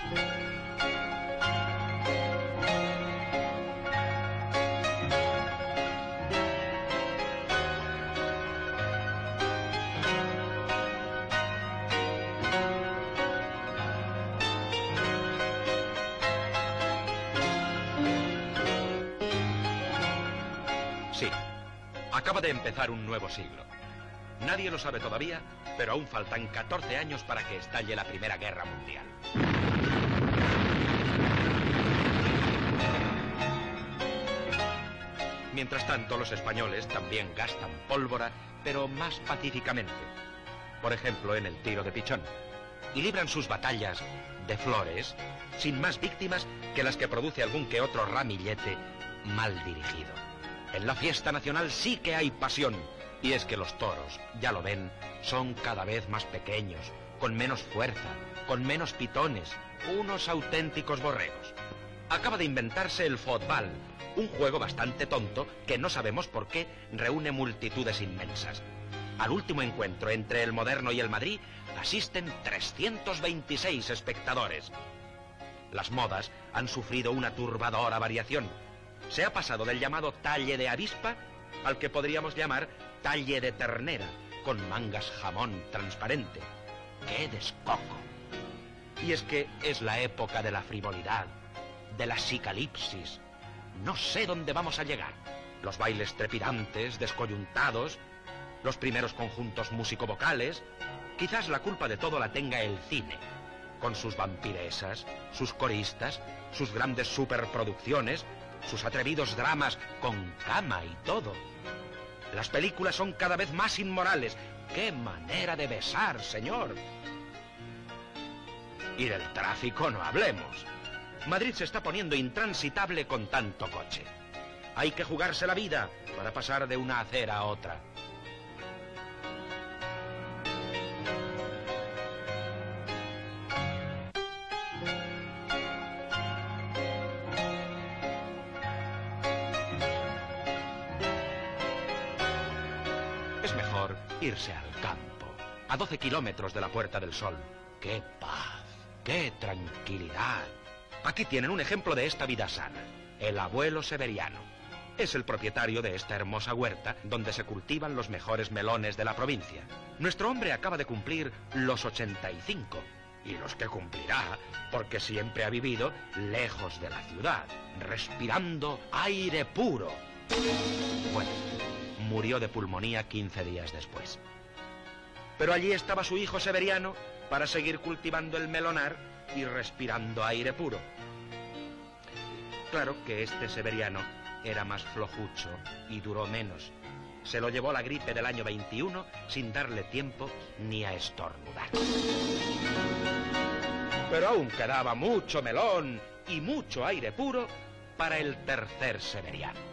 Sí, acaba de empezar un nuevo siglo. Nadie lo sabe todavía, pero aún faltan 14 años para que estalle la Primera Guerra Mundial. Mientras tanto, los españoles también gastan pólvora, pero más pacíficamente. Por ejemplo, en el tiro de pichón. Y libran sus batallas de flores, sin más víctimas que las que produce algún que otro ramillete mal dirigido. En la fiesta nacional sí que hay pasión. Y es que los toros, ya lo ven, son cada vez más pequeños, con menos fuerza, con menos pitones, unos auténticos borregos. Acaba de inventarse el fútbol, un juego bastante tonto que no sabemos por qué reúne multitudes inmensas. Al último encuentro entre el Moderno y el Madrid asisten 326 espectadores. Las modas han sufrido una turbadora variación. Se ha pasado del llamado talle de avispa al que podríamos llamar talle de ternera, con mangas jamón transparente. ¡Qué descoco! Y es que es la época de la frivolidad, de la psicalipsis. No sé dónde vamos a llegar. Los bailes trepidantes, descoyuntados, los primeros conjuntos músico-vocales. Quizás la culpa de todo la tenga el cine, con sus vampiresas, sus coristas, sus grandes superproducciones, sus atrevidos dramas con cama y todo. Las películas son cada vez más inmorales. ¡Qué manera de besar, señor! Y del tráfico no hablemos. Madrid se está poniendo intransitable con tanto coche. Hay que jugarse la vida para pasar de una acera a otra. Es mejor irse al campo, a 12 kilómetros de la Puerta del Sol. ¡Qué paz! ¡Qué tranquilidad! Aquí tienen un ejemplo de esta vida sana. El abuelo Severiano. Es el propietario de esta hermosa huerta donde se cultivan los mejores melones de la provincia. Nuestro hombre acaba de cumplir los 85. Y los que cumplirá, porque siempre ha vivido lejos de la ciudad, respirando aire puro. Bueno, murió de pulmonía 15 días después. Pero allí estaba su hijo Severiano para seguir cultivando el melonar y respirando aire puro. Claro que este Severiano era más flojucho y duró menos. Se lo llevó la gripe del año 21 sin darle tiempo ni a estornudar. Pero aún quedaba mucho melón y mucho aire puro para el tercer Severiano.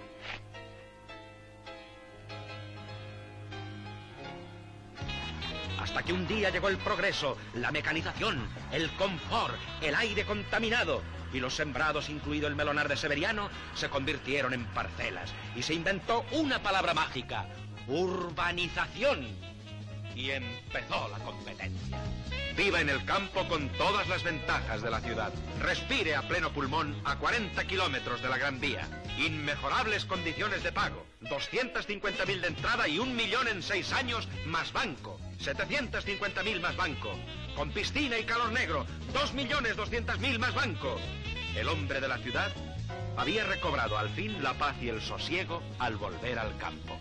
Hasta que un día llegó el progreso, la mecanización, el confort, el aire contaminado, y los sembrados, incluido el melonar de Severiano, se convirtieron en parcelas, y se inventó una palabra mágica: urbanización. Y empezó la competencia. Viva en el campo con todas las ventajas de la ciudad. Respire a pleno pulmón a 40 kilómetros de la Gran Vía. Inmejorables condiciones de pago. 250.000 de entrada y 1 millón en 6 años más banco. 750.000 más banco. Con piscina y calor negro. 2.200.000 más banco. El hombre de la ciudad había recobrado al fin la paz y el sosiego al volver al campo.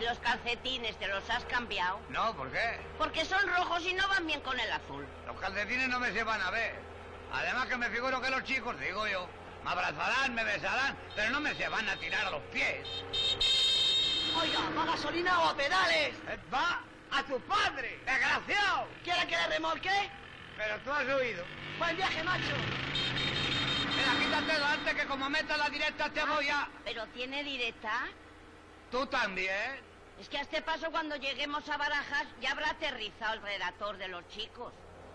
¿Y los calcetines te los has cambiado? No, ¿por qué? Porque son rojos y no van bien con el azul. Los calcetines no me se van a ver. Además que me figuro que los chicos, digo yo, me abrazarán, me besarán, pero no me se van a tirar a los pies. Oiga, ¿va a gasolina o a pedales? ¡Va a tu padre, desgraciado! ¿Quiere que le remolque? Pero tú has oído. Buen viaje, macho. Mira, quítatelo antes que como metas la directa te voy a... ¿Pero tiene directa? ¿Tú también? Es que a este paso cuando lleguemos a Barajas ya habrá aterrizado el redactor de los chicos.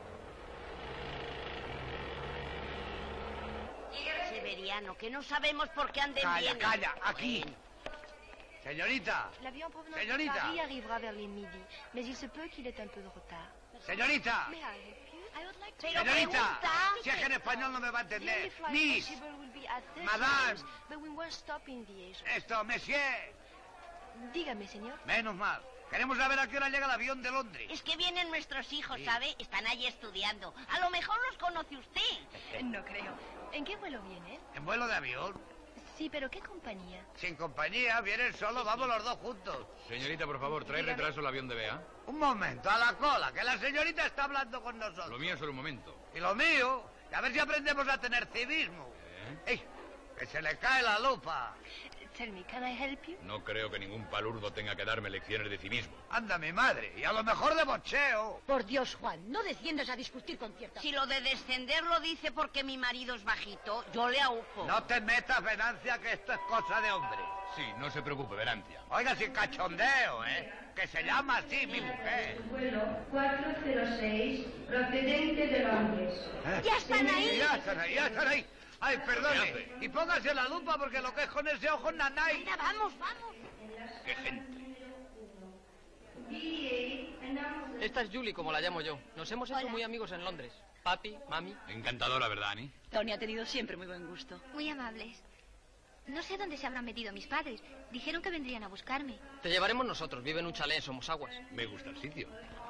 Severiano, que no sabemos por qué anden bien. Calla, aquí. Señorita. L'avion provenant de Señorita. Paris arrivera vers les midi, mais il se peut qu'il ait un peu de retard. Señorita. May I help you? I would like to... Pero Señorita. pregunta. Si es que en español no me va a The only entender. flight Miss. possible will be at 30 Madame. hours, but we won't stop in the Asia. Esto, monsieur. Dígame, señor. Menos mal. Queremos saber a qué hora llega el avión de Londres. Es que vienen nuestros hijos, Sí. ¿sabe? Están allí estudiando. A lo mejor los conoce usted. No creo. ¿En qué vuelo viene? ¿En vuelo de avión? Sí, pero ¿qué compañía? Sin compañía, vienen solo, vamos los dos juntos. Señorita, por favor, ¿trae retraso el avión de Bea? Un momento, a la cola, que la señorita está hablando con nosotros. Lo mío es solo un momento. Y lo mío, y a ver si aprendemos a tener civismo. ¡Ey! Que se le cae la lupa. Tell me, can I help you? No creo que ningún palurdo tenga que darme lecciones de civismo. Anda mi madre, y a lo mejor de bocheo. Por Dios, Juan, no desciendas a discutir con cierta... Si lo de descender lo dice porque mi marido es bajito, yo le aúpo. No te metas, Venancia, que esto es cosa de hombre. Sí, no se preocupe, Verancia. Oiga, sin cachondeo, ¿eh? Que se llama así mi mujer. Vuelo 406, procedente de Londres. ¡Ya están ahí! Ya están ahí, ya están ahí. Ay, perdone. Y póngase la lupa porque lo que es con ese ojo nanay. Venga, vamos, vamos. ¡Qué gente! Esta es Julie, como la llamo yo. Nos hemos hecho muy amigos en Londres. Papi, mami. Encantadora, ¿verdad, Annie? Tony ha tenido siempre muy buen gusto. Muy amables. No sé dónde se habrán metido mis padres. Dijeron que vendrían a buscarme. Te llevaremos nosotros. Vive en un chalet en Somosaguas. Me gusta el sitio.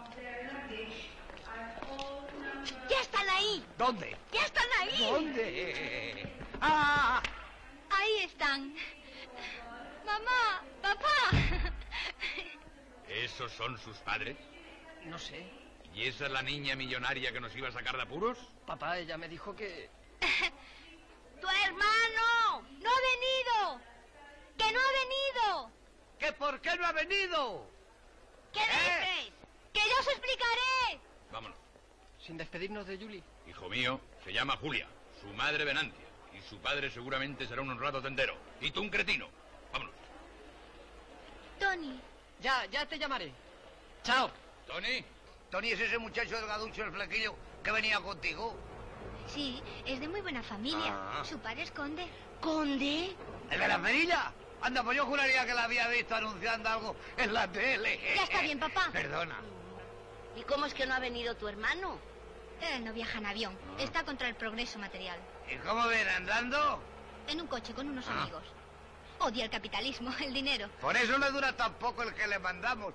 ¡Ya están ahí! ¿Dónde? ¡Ya están ahí! ¿Dónde? ¡Ah! Ahí están. Mamá, papá. ¿Esos son sus padres? No sé. ¿Y esa es la niña millonaria que nos iba a sacar de apuros? Papá, ella me dijo que... ¡Tu hermano! ¡No ha venido! ¡Que no ha venido! ¿Que por qué no ha venido? ¿Qué dices? ¡Que yo os explicaré! Vámonos. Sin despedirnos de Julie. Hijo mío, se llama Julia, su madre Venancia. Y su padre seguramente será un honrado tendero. Y tú un cretino. Vámonos. Tony. Ya te llamaré. Chao. Tony. Tony es ese muchacho delgaducho, el flequillo, que venía contigo. Sí, es de muy buena familia. Ah. Su padre es conde. ¿Conde? ¿El de la perilla? Anda, pues yo juraría que la había visto anunciando algo en la tele. Ya está bien, papá. Perdona. ¿Y cómo es que no ha venido tu hermano? Él no viaja en avión. Está contra el progreso material. ¿Y cómo viene andando? En un coche con unos amigos. Odia el capitalismo, el dinero. Por eso le dura tan poco el que le mandamos.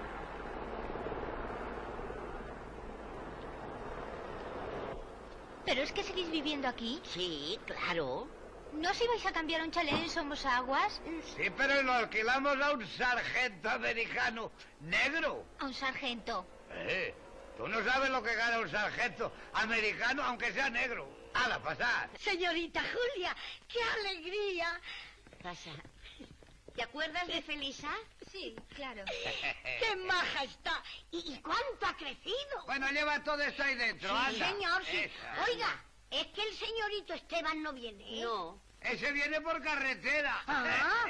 ¿Pero es que seguís viviendo aquí? Sí, claro. ¿No os ibais a cambiar a un chalet en Somosaguas? Sí, pero lo alquilamos a un sargento americano negro. A un sargento. Tú no sabes lo que gana un sargento americano, aunque sea negro. ¡Hala, pasar! Señorita Julia, qué alegría. Pasa. ¿Te acuerdas de Felisa? Sí, claro. Qué maja está. ¿Y cuánto ha crecido? Bueno, lleva todo esto ahí dentro, Sí, anda. señor, sí. Esa. Oiga, es que el señorito Esteban no viene, ¿eh? No. Ese viene por carretera. Ah.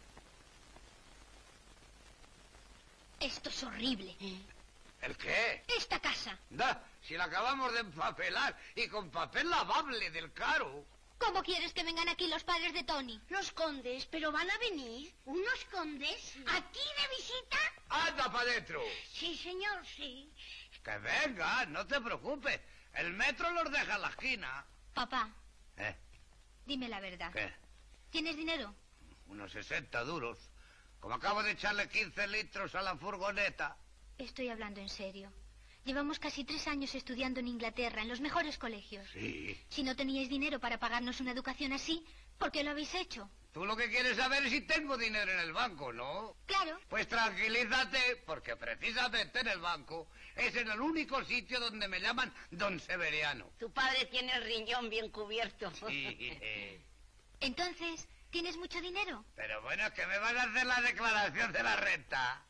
Esto es horrible. ¿El qué? Esta casa. Da, si la acabamos de empapelar y con papel lavable del caro. ¿Cómo quieres que vengan aquí los padres de Tony? Los condes, pero van a venir. ¿Unos condes? ¿Aquí de visita? ¡Anda para adentro! Sí, señor, sí. Que venga, no te preocupes. El metro los deja en la esquina. Papá, ¿Eh? dime la verdad. ¿Qué? ¿Tienes dinero? Unos 60 duros. Como acabo de echarle 15 litros a la furgoneta. Estoy hablando en serio. Llevamos casi 3 años estudiando en Inglaterra, en los mejores colegios. Sí. Si no teníais dinero para pagarnos una educación así, ¿por qué lo habéis hecho? Tú lo que quieres saber es si tengo dinero en el banco, ¿no? Claro. Pues tranquilízate, porque precisamente en el banco es en el único sitio donde me llaman Don Severiano. Tu padre tiene el riñón bien cubierto. Sí. Entonces, ¿tienes mucho dinero? Pero bueno, es que me van a hacer la declaración de la renta.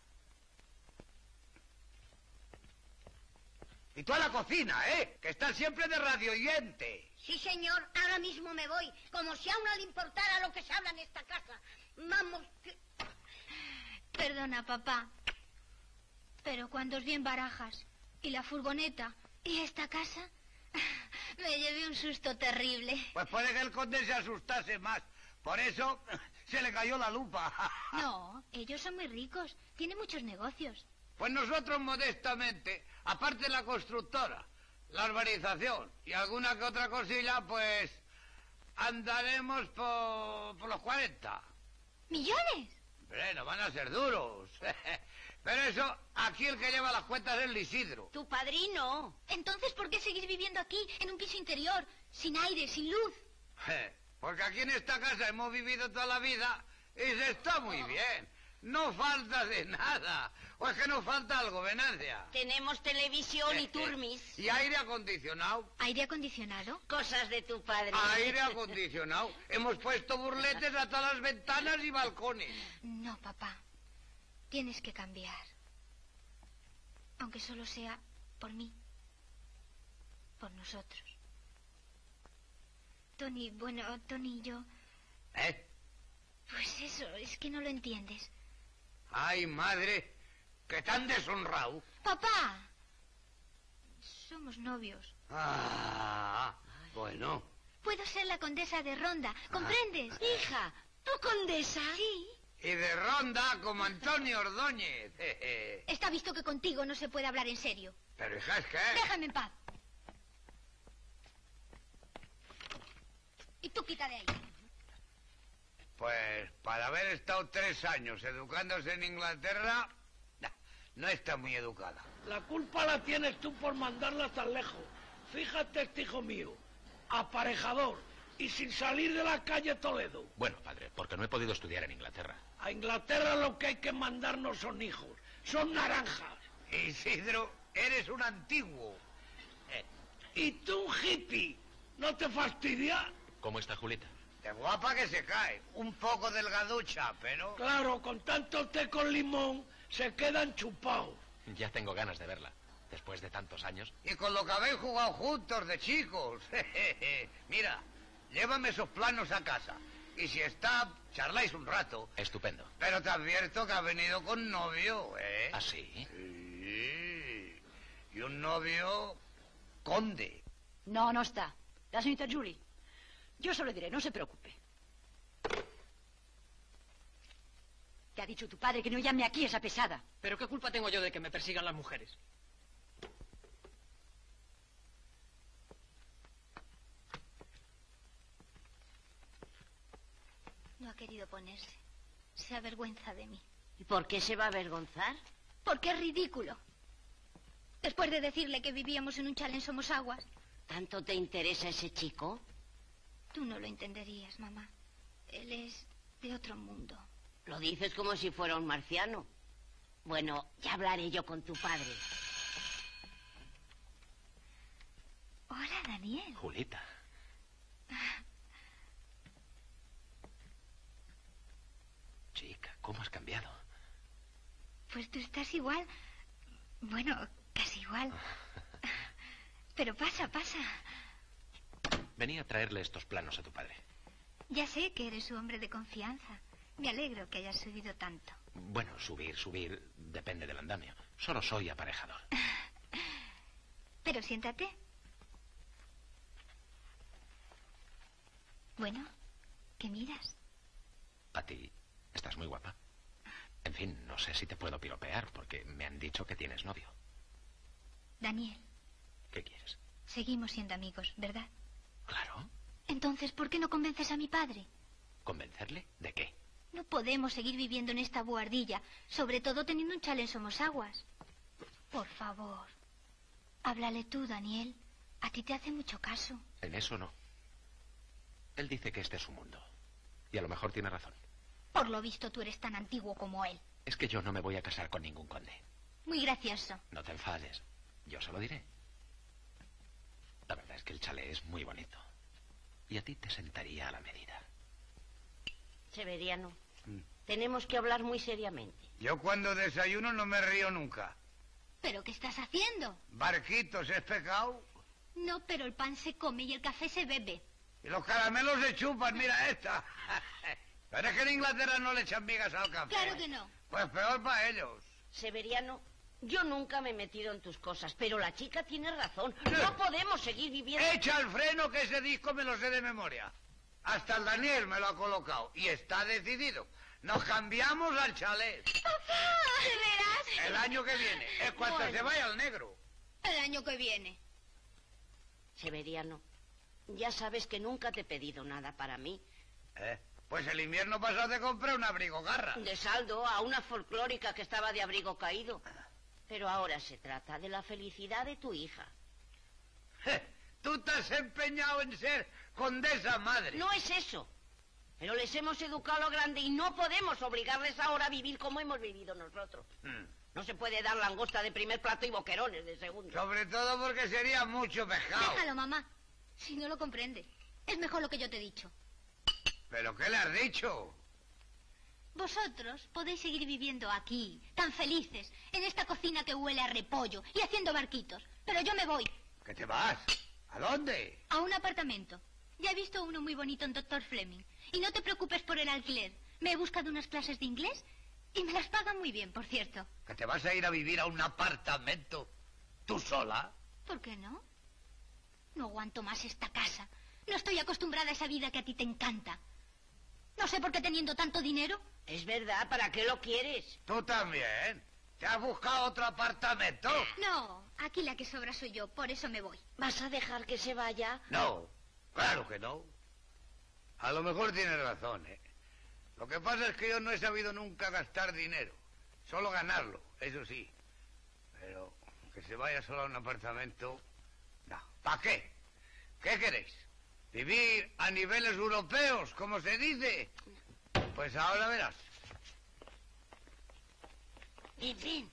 Y tú a la cocina, ¿eh? Que estás siempre de radio oyente. Sí, señor, ahora mismo me voy. Como si a uno le importara lo que se habla en esta casa. Vamos. Perdona, papá. Pero cuando os vi en Barajas, y la furgoneta, y esta casa, me llevé un susto terrible. Pues puede que el conde se asustase más. Por eso se le cayó la lupa. No, ellos son muy ricos. Tienen muchos negocios. Pues nosotros modestamente, aparte de la constructora, la urbanización y alguna que otra cosilla, pues andaremos por los 40. ¿Millones? Hombre, no van a ser duros. Pero eso, aquí el que lleva las cuentas es el Isidro. Tu padrino. Entonces, ¿por qué seguís viviendo aquí, en un piso interior, sin aire, sin luz? Porque aquí en esta casa hemos vivido toda la vida y se está muy bien. No falta de nada. ¿O es que nos falta algo, Venancia? Tenemos televisión y turmis. Y aire acondicionado. ¿Aire acondicionado? Cosas de tu padre. Aire acondicionado. Hemos puesto burletes a todas las ventanas y balcones. No, papá. Tienes que cambiar. Aunque solo sea por mí. Por nosotros. Tony y yo... ¿Eh? Pues eso, es que no lo entiendes. Ay, madre, que tan deshonrado. ¡Papá! Somos novios. Ah, bueno. Puedo ser la condesa de Ronda, ¿comprendes? Hija, ¿tú condesa? Sí. Y de Ronda como Antonio Ordóñez. Está visto que contigo no se puede hablar en serio. Pero hija, es que... Déjame en paz. Y tú quita de ahí. Pues para haber estado 3 años educándose en Inglaterra, no está muy educada. La culpa la tienes tú por mandarla tan lejos. Fíjate, este hijo mío, aparejador y sin salir de la calle Toledo. Bueno, padre, porque no he podido estudiar en Inglaterra. A Inglaterra lo que hay que mandar no son hijos, son naranjas. Isidro, eres un antiguo. Y tú, un hippie, ¿no te fastidia? ¿Cómo está Julita? De guapa que se cae. Un poco delgaducha, pero... Claro, con tanto té con limón se quedan chupados. Ya tengo ganas de verla, después de tantos años. Y con lo que habéis jugado juntos de chicos. Mira, llévame esos planos a casa. Y si está, charláis un rato. Estupendo. Pero te advierto que ha venido con novio, ¿eh? ¿Ah, sí? Sí. Y un novio... conde. No, no está. La señorita Julie. Yo se lo diré, no se preocupe. Te ha dicho tu padre que no llame aquí a esa pesada. ¿Pero qué culpa tengo yo de que me persigan las mujeres? No ha querido ponerse. Se avergüenza de mí. ¿Y por qué se va a avergonzar? Porque es ridículo. Después de decirle que vivíamos en un chalet en Somosaguas. ¿Tanto te interesa ese chico? Tú no lo entenderías, mamá. Él es de otro mundo. Lo dices como si fuera un marciano. Bueno, ya hablaré yo con tu padre. Hola, Daniel. Julita. Chica, ¿cómo has cambiado? Pues tú estás igual. Bueno, casi igual. Pero pasa, pasa. Venía a traerle estos planos a tu padre. Ya sé que eres su hombre de confianza. Me alegro que hayas subido tanto. Bueno, subir, depende del andamio. Solo soy aparejador. Pero siéntate. Bueno, ¿qué miras? A ti estás muy guapa. En fin, no sé si te puedo piropear, porque me han dicho que tienes novio. Daniel. ¿Qué quieres? Seguimos siendo amigos, ¿verdad? Claro. Entonces, ¿por qué no convences a mi padre? ¿Convencerle? ¿De qué? No podemos seguir viviendo en esta buhardilla, sobre todo teniendo un chalet en Somosaguas. Por favor, háblale tú, Daniel. A ti te hace mucho caso. En eso no. Él dice que este es su mundo. Y a lo mejor tiene razón. Por lo visto tú eres tan antiguo como él. Es que yo no me voy a casar con ningún conde. Muy gracioso. No te enfades. Yo se lo diré. La verdad es que el chalet es muy bonito. Y a ti te sentaría a la medida. Severiano, tenemos que hablar muy seriamente. Yo cuando desayuno no me río nunca. ¿Pero qué estás haciendo? Barquitos, ¿es pecado? No, pero el pan se come y el café se bebe. Y los caramelos se chupan, mira esta. Pero es que en Inglaterra no le echan migas al café. Claro que no. Pues peor para ellos. Severiano, yo nunca me he metido en tus cosas, pero la chica tiene razón. No podemos seguir viviendo... Echa el freno, que ese disco me lo sé de memoria. Hasta el Daniel me lo ha colocado. Y está decidido. Nos cambiamos al chalet. ¡Papá! ¿De veras? El año que viene. Es cuando se vaya el negro. El año que viene. Severiano, ya sabes que nunca te he pedido nada para mí. Pues el invierno pasado te compré un abrigo garra. De saldo a una folclórica que estaba de abrigo caído. Pero ahora se trata de la felicidad de tu hija. Tú te has empeñado en ser condesa madre. No es eso. Pero les hemos educado a lo grande y no podemos obligarles ahora a vivir como hemos vivido nosotros. No se puede dar langosta de primer plato y boquerones de segundo. Sobre todo porque sería mucho pescado. Déjalo, mamá. Si no lo comprende. Es mejor lo que yo te he dicho. ¿Pero qué le has dicho? Vosotros podéis seguir viviendo aquí, tan felices, en esta cocina que huele a repollo y haciendo barquitos. Pero yo me voy. ¿Qué te vas? ¿A dónde? A un apartamento. Ya he visto uno muy bonito en Dr. Fleming. Y no te preocupes por el alquiler. Me he buscado unas clases de inglés y me las pagan muy bien, por cierto. ¿Que te vas a ir a vivir a un apartamento? ¿Tú sola? ¿Por qué no? No aguanto más esta casa. No estoy acostumbrada a esa vida que a ti te encanta. No sé por qué teniendo tanto dinero... Es verdad, ¿para qué lo quieres? ¿Tú también? ¿Te has buscado otro apartamento? No, aquí la que sobra soy yo, por eso me voy. ¿Vas a dejar que se vaya? No, claro que no. A lo mejor tienes razón, ¿eh? Lo que pasa es que yo no he sabido nunca gastar dinero. Solo ganarlo, eso sí. Pero que se vaya solo a un apartamento... No, ¿para qué? ¿Qué queréis? ¿Vivir a niveles europeos, como se dice? Pues ahora verás. Ven.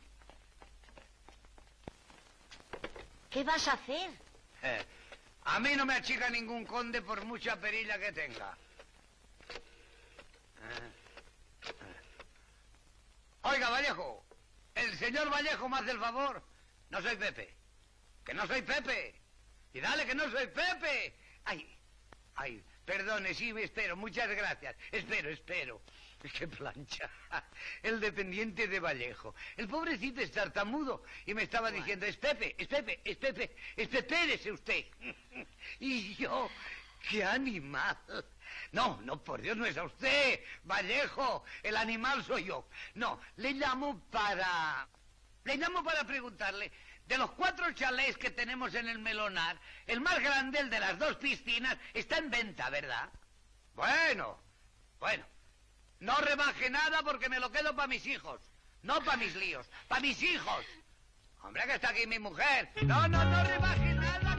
¿Qué vas a hacer? A mí no me achica ningún conde por mucha perilla que tenga. Oiga, Vallejo, el señor Vallejo me hace el favor. No soy Pepe. Que no soy Pepe. Y dale que no soy Pepe. Ay, perdone, sí, espero, muchas gracias. Espero. ¡Qué plancha! El dependiente de Vallejo. El pobrecito es tartamudo y me estaba diciendo, es Pepe, espérese usted. Y yo, ¡qué animal! No, por Dios, no es a usted, Vallejo, el animal soy yo. No, le llamo para preguntarle, de los 4 chalés que tenemos en el Melonar, el más grande, el de las 2 piscinas, está en venta, ¿verdad? Bueno. No rebaje nada porque me lo quedo para mis hijos. No para mis líos, para mis hijos. Hombre, que está aquí mi mujer. No rebaje nada.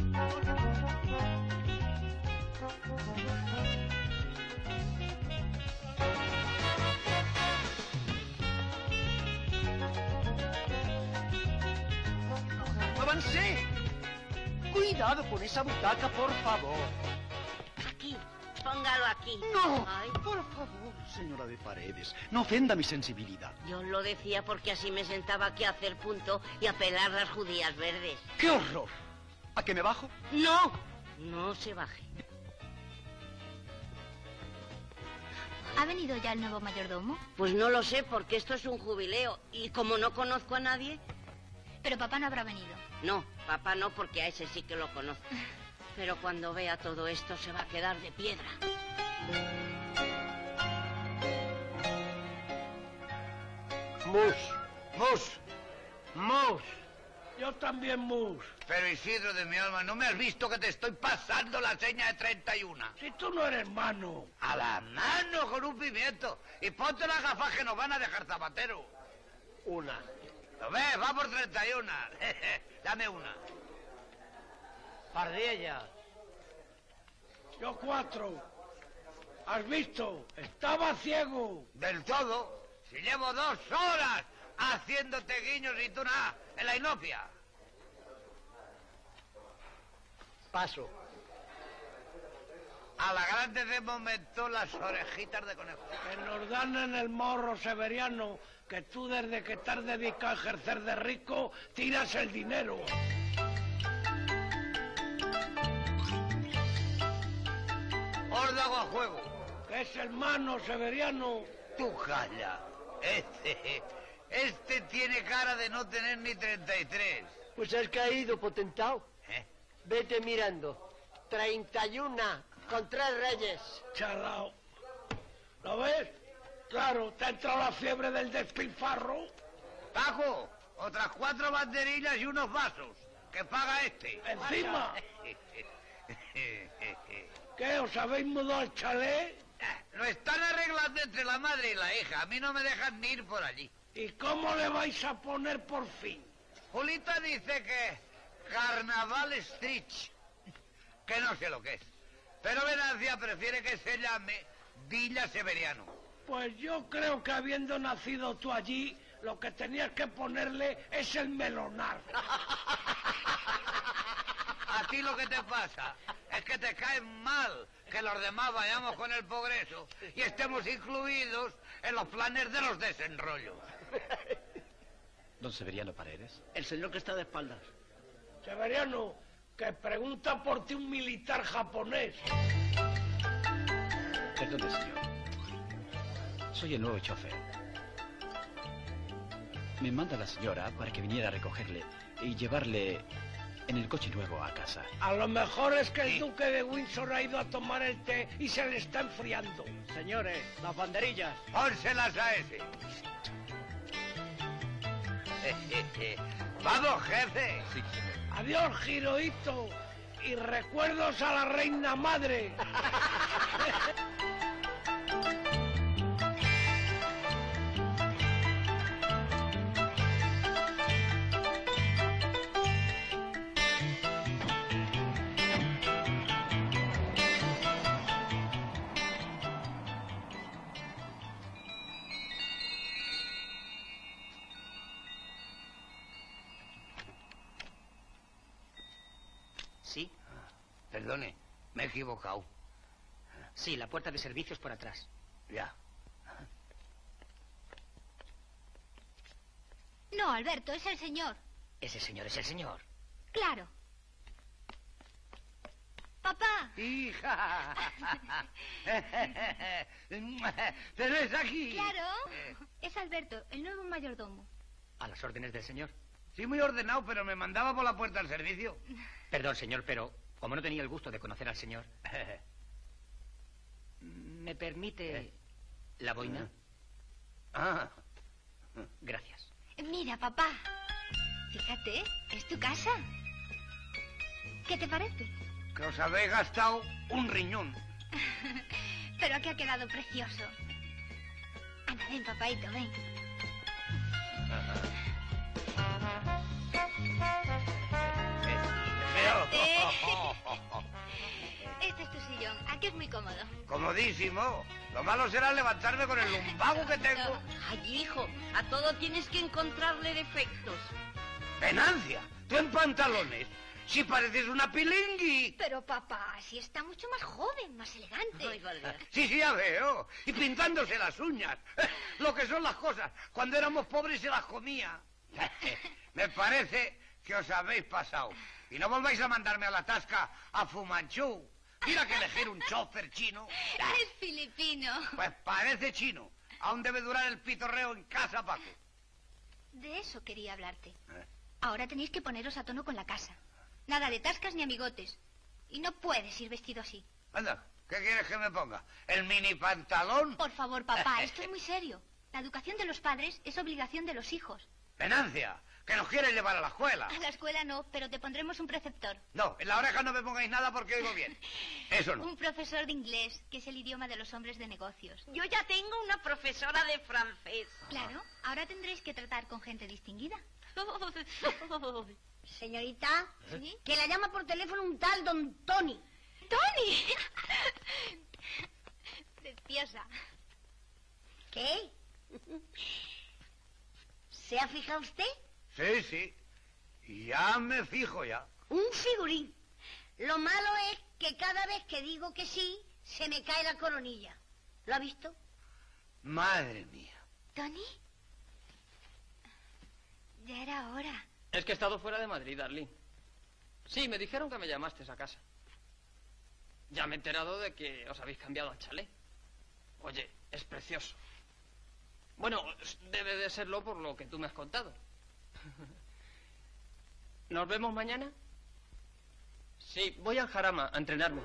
¡Avancé! Cuidado con esa butaca, por favor. Aquí, póngalo aquí. ¡No! Ay. Por favor, señora de Paredes, no ofenda mi sensibilidad. Yo lo decía porque así me sentaba aquí a hacer punto y a pelar las judías verdes. ¡Qué horror! ¿A qué me bajo? No se baje. ¿Ha venido ya el nuevo mayordomo? Pues no lo sé, porque esto es un jubileo. Y como no conozco a nadie... Pero papá no habrá venido. No, papá no, porque a ese sí que lo conozco. Pero cuando vea todo esto se va a quedar de piedra. Mus. Yo también mus. Pero Isidro de mi alma, ¿no me has visto que te estoy pasando la seña de 31? Si tú no eres mano. A la mano con un pimiento. Y ponte las gafas que nos van a dejar zapatero. Una. ¿Lo ves? Va por 31. Dame una. Par de ellas. Yo 4. ¿Has visto? Estaba ciego. ¿Del todo? Si llevo 2 horas haciéndote guiños y tú nada, en la inopia. Paso. A la grande de momento las orejitas de conejo. Que nos dan en el morro, Severiano, que tú desde que te has dedicado a ejercer de rico, tiras el dinero. Órdago a juego. ¿Qué es hermano, Severiano? Tú calla. Este tiene cara de no tener ni 33. Pues has caído, potentado. ¿Eh? Vete mirando. 31 con 3 reyes. Chalao. ¿Lo ves? Claro, te ha entrado la fiebre del despilfarro. Paco, otras 4 banderillas y unos vasos. Que paga este. Encima. ¿Qué, os habéis mudado al chalet? Lo están arreglando entre la madre y la hija. A mí no me dejan ni ir por allí. ¿Y cómo le vais a poner por fin? Julita dice que Carnaval Street, que no sé lo que es. Pero Venancia prefiere que se llame Villa Severiano. Pues yo creo que habiendo nacido tú allí, lo que tenías que ponerle es el melonar. A ti lo que te pasa es que te cae mal que los demás vayamos con el progreso y estemos incluidos en los planes de los desenrollos. Don Severiano Paredes. El señor que está de espaldas. Severiano, que pregunta por ti un militar japonés. Perdone, señor. Soy el nuevo chofer. Me manda la señora para que viniera a recogerle y llevarle en el coche nuevo a casa. A lo mejor es que el duque de Windsor ha ido a tomar el té y se le está enfriando. Señores, las banderillas. Pónselas a ese. ¡Vamos, jefe! Sí, señor. Adiós, Girohito. Y recuerdos a la reina madre. ¿Sí? Perdone, me he equivocado. Sí, la puerta de servicios por atrás. Ya. No, Alberto, es el señor. Ese señor es el señor. Claro. Papá. ¡Hija! ¿Pero es aquí? Claro. Es Alberto, el nuevo mayordomo. A las órdenes del señor. Sí, muy ordenado, pero me mandaba por la puerta al servicio. Perdón, señor, pero como no tenía el gusto de conocer al señor... ¿Me permite la boina? Ah. Gracias. Mira, papá. Fíjate, es tu casa. ¿Qué te parece? Que os habéis gastado un riñón. Pero que ha quedado precioso. Anda, ven, papaito, ven. Este es tu sillón. Aquí es muy cómodo. Comodísimo. Lo malo será levantarme con el lumbago que tengo. Ay, hijo, a todo tienes que encontrarle defectos. Venancia, tú en pantalones. Si pareces una pilingui. Pero papá, si está mucho más joven, más elegante. Ay, vale. Sí, ya veo. Y pintándose las uñas. Lo que son las cosas. Cuando éramos pobres se las comía. Me parece que os habéis pasado. Y no volváis a mandarme a la tasca a Fumanchu. Mira que elegir un chofer chino. Es filipino. Pues parece chino. Aún debe durar el pitorreo en casa, Paco. De eso quería hablarte. Ahora tenéis que poneros a tono con la casa. Nada de tascas ni amigotes. Y no puedes ir vestido así. Anda, ¿qué quieres que me ponga? ¿El mini pantalón? Por favor, papá, esto es muy serio. La educación de los padres es obligación de los hijos. Venancia, que nos quieres llevar a la escuela. A la escuela no, pero te pondremos un preceptor. No, en la oreja no me pongáis nada porque oigo bien. Eso no. Un profesor de inglés, que es el idioma de los hombres de negocios. Yo ya tengo una profesora de francés. Claro, ahora tendréis que tratar con gente distinguida. Señorita, ¿Sí? que la llama por teléfono un tal don Tony. ¡Tony! preciosa. ¿Qué? ¿Se ha fijado usted? Sí, sí. Ya me fijo ya. Un figurín. Lo malo es que cada vez que digo que sí, se me cae la coronilla. ¿Lo ha visto? Madre mía. ¿Tony? Ya era hora. Es que he estado fuera de Madrid, Darlene. Sí, me dijeron que me llamaste a casa. Ya me he enterado de que os habéis cambiado al chalet. Oye, es precioso. Bueno, debe de serlo por lo que tú me has contado. ¿Nos vemos mañana? Sí, voy al Jarama a entrenarme.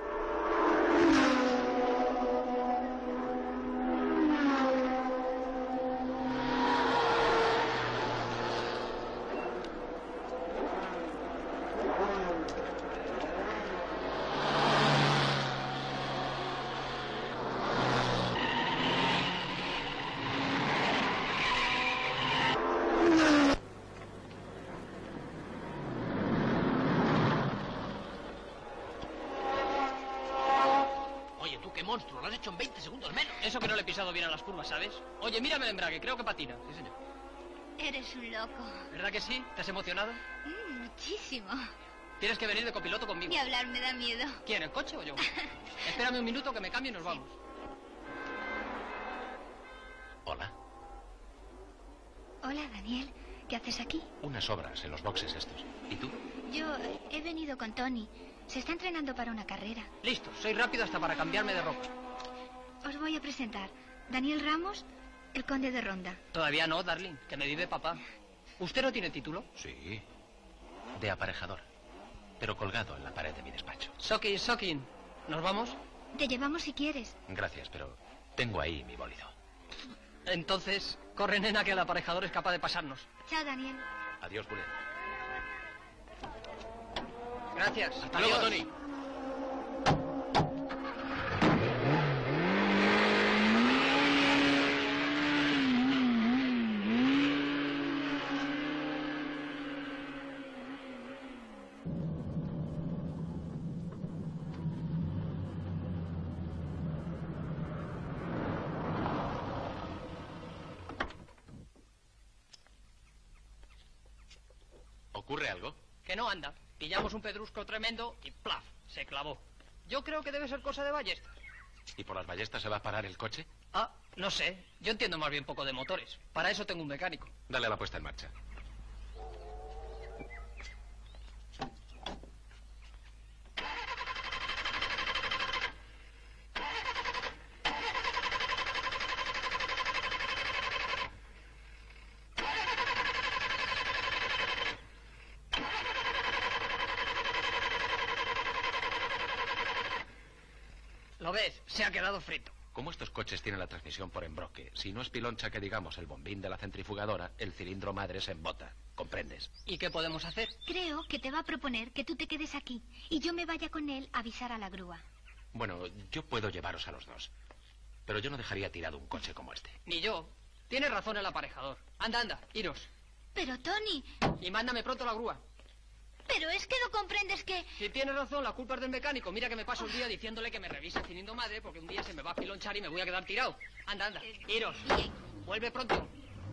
Monstruo, lo has hecho en 20 segundos menos. Eso que no le he pisado bien a las curvas, ¿sabes? Oye, mírame el embrague, creo que patina. Sí, señor. Eres un loco. ¿Verdad que sí? ¿Te has emocionado? Muchísimo. Tienes que venir de copiloto conmigo. Ni hablar me da miedo. ¿Quién, el coche o yo? Espérame un minuto que me cambie y nos vamos. Hola. Hola, Daniel. ¿Qué haces aquí? Unas obras en los boxes estos. ¿Y tú? Yo he venido con Tony. Se está entrenando para una carrera. Listo, soy rápido hasta para cambiarme de ropa. Os voy a presentar. Daniel Ramos, el conde de Ronda. Todavía no, Darlene, que me vive papá. ¿Usted no tiene título? Sí, de aparejador, pero colgado en la pared de mi despacho. Sokin, ¿nos vamos? Te llevamos si quieres. Gracias, pero tengo ahí mi bólido. Entonces, corre, nena, que el aparejador es capaz de pasarnos. Chao, Daniel. Adiós, Julián. Gracias. Hasta luego, Tony. ¿Ocurre algo? Que no anda. Pillamos un pedrusco tremendo y ¡plaf! Se clavó. Yo creo que debe ser cosa de ballestas. ¿Y por las ballestas se va a parar el coche? Ah, no sé. Yo entiendo más bien poco de motores. Para eso tengo un mecánico. Dale a la puesta en marcha. ¿Lo ves? Se ha quedado frito. Como estos coches tienen la transmisión por embroque, si no es piloncha que digamos el bombín de la centrifugadora, el cilindro madre se embota. ¿Comprendes? ¿Y qué podemos hacer? Creo que te va a proponer que tú te quedes aquí y yo me vaya con él a avisar a la grúa. Bueno, yo puedo llevaros a los dos. Pero yo no dejaría tirado un coche como este. Ni yo. Tienes razón el aparejador. Anda, iros. Pero, Tony... Y mándame pronto la grúa. Pero es que no comprendes que... Si tienes razón, la culpa es del mecánico. Mira que me paso el día diciéndole que me revise el cilindro madre porque un día se me va a pilonchar y me voy a quedar tirado. Anda, iros. Bien. Vuelve pronto.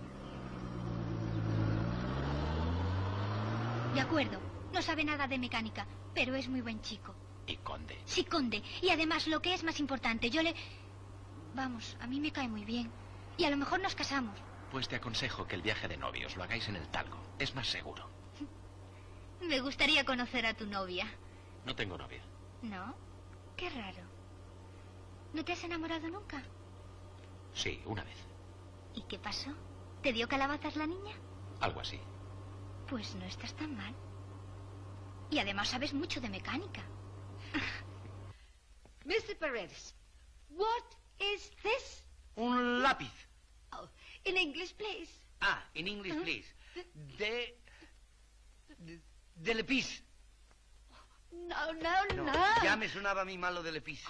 De acuerdo. No sabe nada de mecánica, pero es muy buen chico. Y conde. Sí, conde. Y además, lo que es más importante, yo le... Vamos, a mí me cae muy bien. Y a lo mejor nos casamos. Pues te aconsejo que el viaje de novios lo hagáis en el Talgo. Es más seguro. Me gustaría conocer a tu novia. No tengo novia. ¿No? Qué raro. ¿No te has enamorado nunca? Sí, una vez. ¿Y qué pasó? ¿Te dio calabazas la niña? Algo así. Pues no estás tan mal. Y además sabes mucho de mecánica. Mr. Paredes, what is this? Un lápiz. Oh, in English, please. Ah, in English, please. De Lepis. No. Ya me sonaba a mí malo de Lepis.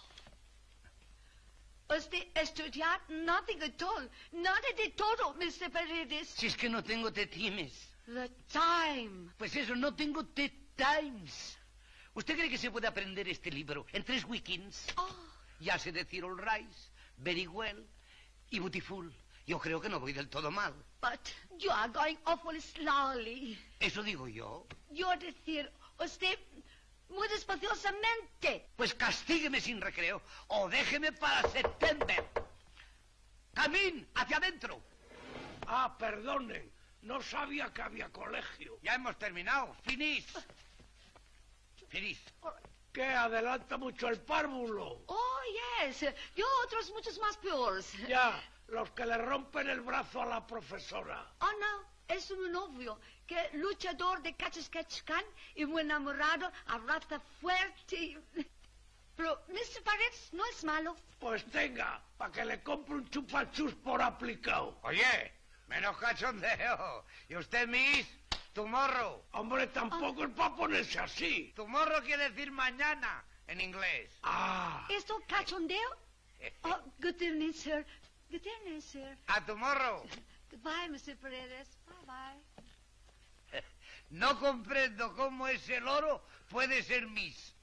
Usted estudiar nothing at all. Nada de todo, Mr. Paredes. Si es que no tengo T-Times. The time. Pues eso, no tengo T-Times. ¿Usted cree que se puede aprender este libro en 3 weekends? Oh. Ya sé decir all right, very well y beautiful. Yo creo que no voy del todo mal. But you are going awfully slowly. ¿Eso digo yo? Yo decir, usted muy despaciosamente. Pues castígueme sin recreo o déjeme para septiembre. ¡Camín! ¡Hacia adentro! Ah, perdonen. No sabía que había colegio. Ya hemos terminado. Finis. Finis. ¿Qué? Adelanta mucho el párvulo. Oh, yes. Yo otros muchos más peores. Ya, los que le rompen el brazo a la profesora. Oh, no. Es un novio que luchador de Cachascachcan y muy enamorado, abraza fuerte. Pero Mr. Paredes no es malo. Pues tenga, para que le compre un chupachus por aplicado. Oye, menos cachondeo. ¿Y usted, Miss? Tu morro. Hombre, tampoco es para ponerse así. Tu morro quiere decir mañana en inglés. Ah. ¿Esto cachondeo? Oh, good evening, sir. Good evening, sir. A tu morro. Goodbye, Mr. Paredes. Bye-bye. No comprendo cómo ese loro puede ser Miss.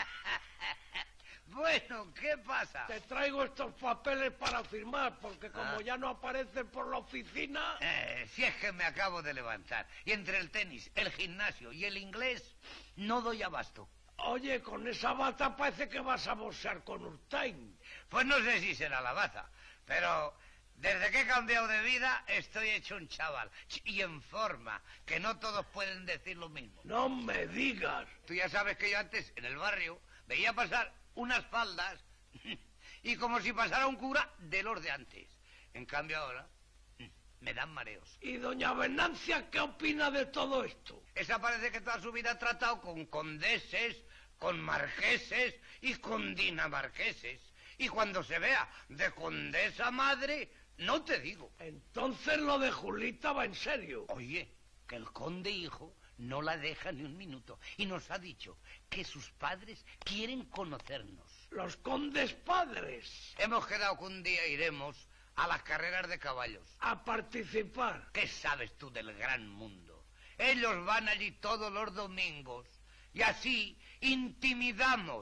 Bueno, ¿qué pasa? Te traigo estos papeles para firmar, porque como ya no aparecen por la oficina... Si es que me acabo de levantar. Y entre el tenis, el gimnasio y el inglés, no doy abasto. Oye, con esa bata parece que vas a boxear con Urtain. Pues no sé si será la baza, pero desde que he cambiado de vida estoy hecho un chaval. Y en forma, que no todos pueden decir lo mismo. No me digas. Tú ya sabes que yo antes, en el barrio, veía pasar unas faldas y como si pasara un cura de los de antes. En cambio ahora me dan mareos. ¿Y doña Venancia qué opina de todo esto? Esa parece que toda su vida ha tratado con condeses, con marqueses y con dinamarqueses. Y cuando se vea de condesa madre, no te digo. Entonces lo de Julita va en serio. Oye, que el conde hijo no la deja ni un minuto. Y nos ha dicho que sus padres quieren conocernos. Los condes padres. Hemos quedado que un día iremos a las carreras de caballos. A participar. ¿Qué sabes tú del gran mundo? Ellos van allí todos los domingos. Y así intimidamos.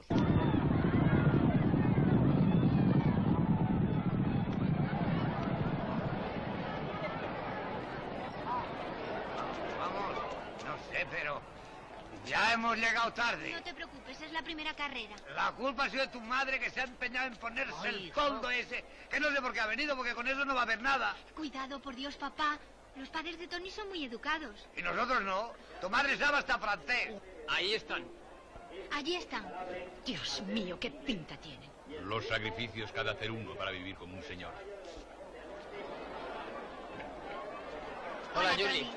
Pero ya hemos llegado tarde. No te preocupes, es la primera carrera. La culpa ha sido de tu madre que se ha empeñado en ponerse el toldo ese, que no sé por qué ha venido, porque con eso no va a haber nada. Cuidado, por Dios, papá. Los padres de Tony son muy educados. Y nosotros no. Tu madre sabe hasta francés. Ahí están. Allí están. Dios mío, qué pinta tienen. Los sacrificios que ha de hacer uno para vivir como un señor. Hola, Julie.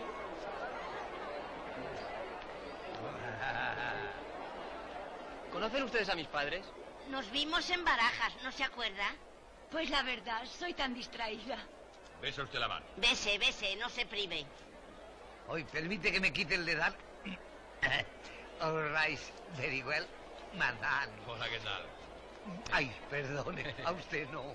¿Conocen ustedes a mis padres? Nos vimos en Barajas, ¿no se acuerda? Pues la verdad, soy tan distraída. Besa usted la mano. Bese, bese, no se prive. Hoy, permite que me quite el dedal. All right, very well, madame. Hola, ¿qué tal? Ay, perdone, a usted no.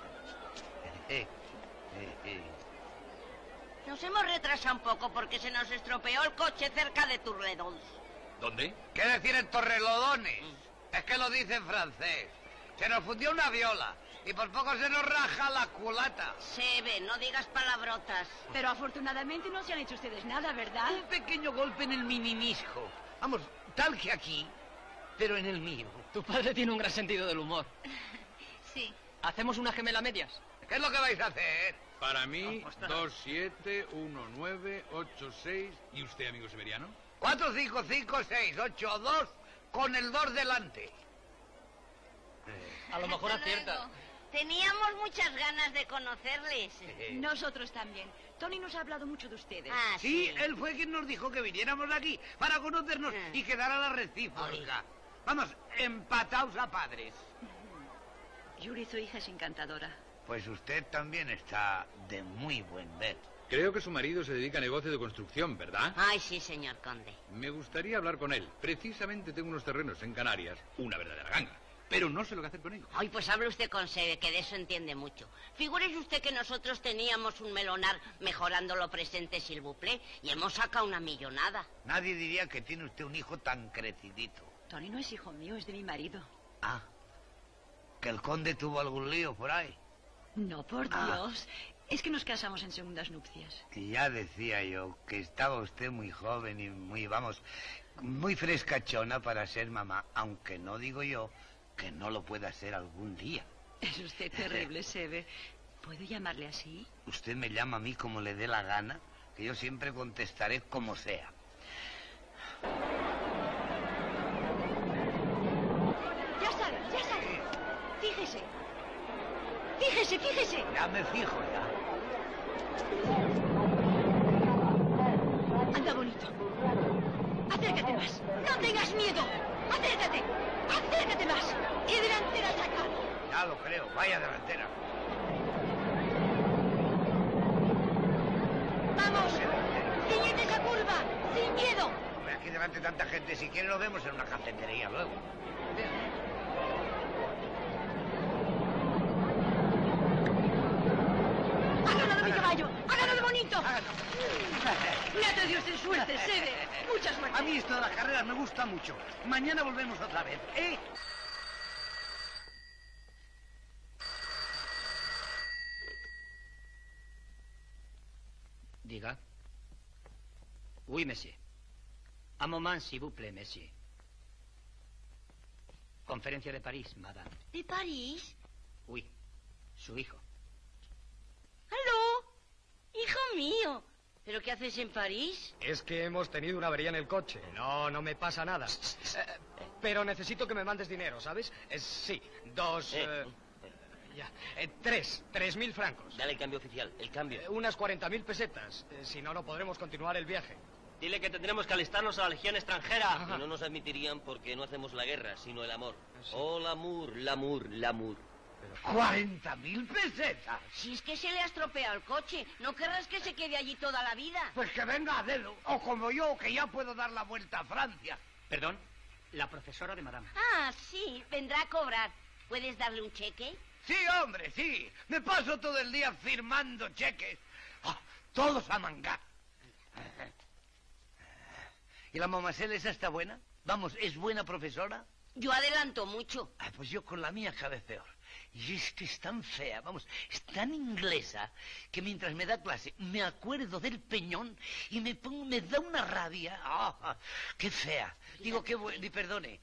Nos hemos retrasado un poco porque se nos estropeó el coche cerca de Torredons. ¿Dónde? ¿Qué decir en Torrelodones? Es que lo dice en francés. Se nos fundió una viola y por poco se nos raja la culata. Se ve, no digas palabrotas. Pero afortunadamente no se han hecho ustedes nada, ¿verdad? Un pequeño golpe en el minimisco. Vamos, tal que aquí, pero en el mío. Tu padre tiene un gran sentido del humor. Sí. ¿Hacemos una gemela medias? ¿Qué es lo que vais a hacer? Para mí, 2, 7, 1, 9, 8, 6... ¿Y usted, amigo Severiano? 4, 5, 5, 6, 8, 2, con el 2 delante. A lo mejor acierta. Teníamos muchas ganas de conocerles. Nosotros también. Tony nos ha hablado mucho de ustedes. Ah, sí, él fue quien nos dijo que viniéramos aquí para conocernos y quedar a la recíproca. Vamos, empataos a padres. Yuri, su hija es encantadora. Pues usted también está de muy buen ver. Creo que su marido se dedica a negocio de construcción, ¿verdad? Ay, sí, señor conde. Me gustaría hablar con él. Precisamente tengo unos terrenos en Canarias, una verdadera ganga. Pero no sé lo que hacer con ellos. Ay, pues hable usted con Sebe, que de eso entiende mucho. Figúrese usted que nosotros teníamos un melonar mejorando lo presente, s'il vous plaît, y hemos sacado una millonada. Nadie diría que tiene usted un hijo tan crecidito. Tony no es hijo mío, es de mi marido. Ah. ¿Que el conde tuvo algún lío por ahí? No, por Dios. Es que nos casamos en segundas nupcias. Y ya decía yo que estaba usted muy joven y muy frescachona para ser mamá, aunque no digo yo que no lo pueda ser algún día. Es usted terrible, Sebe. ¿Puedo llamarle así? Usted me llama a mí como le dé la gana, que yo siempre contestaré como sea. Ya sale, ya sale. Fíjese. Fíjese, fíjese. Ya me fijo, ya. Anda bonito. Acércate más. No tengas miedo. Acércate. Acércate más. Y delantera saca. Ya lo creo. Vaya delantera. ¡Vamos! ¡Ciñete esa curva! ¡Sin miedo! Hombre, aquí delante tanta gente. Si quiere lo vemos en una cafetería luego. ¡Ha ganado mi caballo! ¡Ha ganado bonito! Me ha traído usted suerte, Sebe. Mucha suerte. A mí esto de las carreras me gusta mucho. Mañana volvemos otra vez, ¿eh? Diga. Oui, monsieur. Un moment, s'il vous plaît, monsieur. Conferencia de París, madame. ¿De París? Oui, su hijo. ¡Aló! ¡Hijo mío! ¿Pero qué haces en París? Es que hemos tenido una avería en el coche. No, no me pasa nada. Pero necesito que me mandes dinero, ¿sabes? Sí, tres. 3.000 francos. Dale el cambio oficial, el cambio. Unas 40.000 pesetas. Si no, no podremos continuar el viaje. Dile que tendremos que alistarnos a la legión extranjera. Y no nos admitirían porque no hacemos la guerra, sino el amor. Sí. Oh, l'amour, l'amour, l'amour. ¡40.000 pesetas! Si es que se le ha estropeado el coche, ¿no querrás que se quede allí toda la vida? Pues que venga a dedo. O como yo, que ya puedo dar la vuelta a Francia. Perdón, la profesora de madame. Ah, sí, vendrá a cobrar. ¿Puedes darle un cheque? Sí, hombre, sí. Me paso todo el día firmando cheques. Todos a mangar. ¿Y la mamacela esa está buena? Vamos, ¿es buena profesora? Yo adelanto mucho. Pues yo con la mía cada vez peor. Y es que es tan fea, vamos, es tan inglesa, que mientras me da clase me acuerdo del Peñón y me da una rabia. ¡Ah! ¡Qué fea! Digo, qué bueno, y perdone.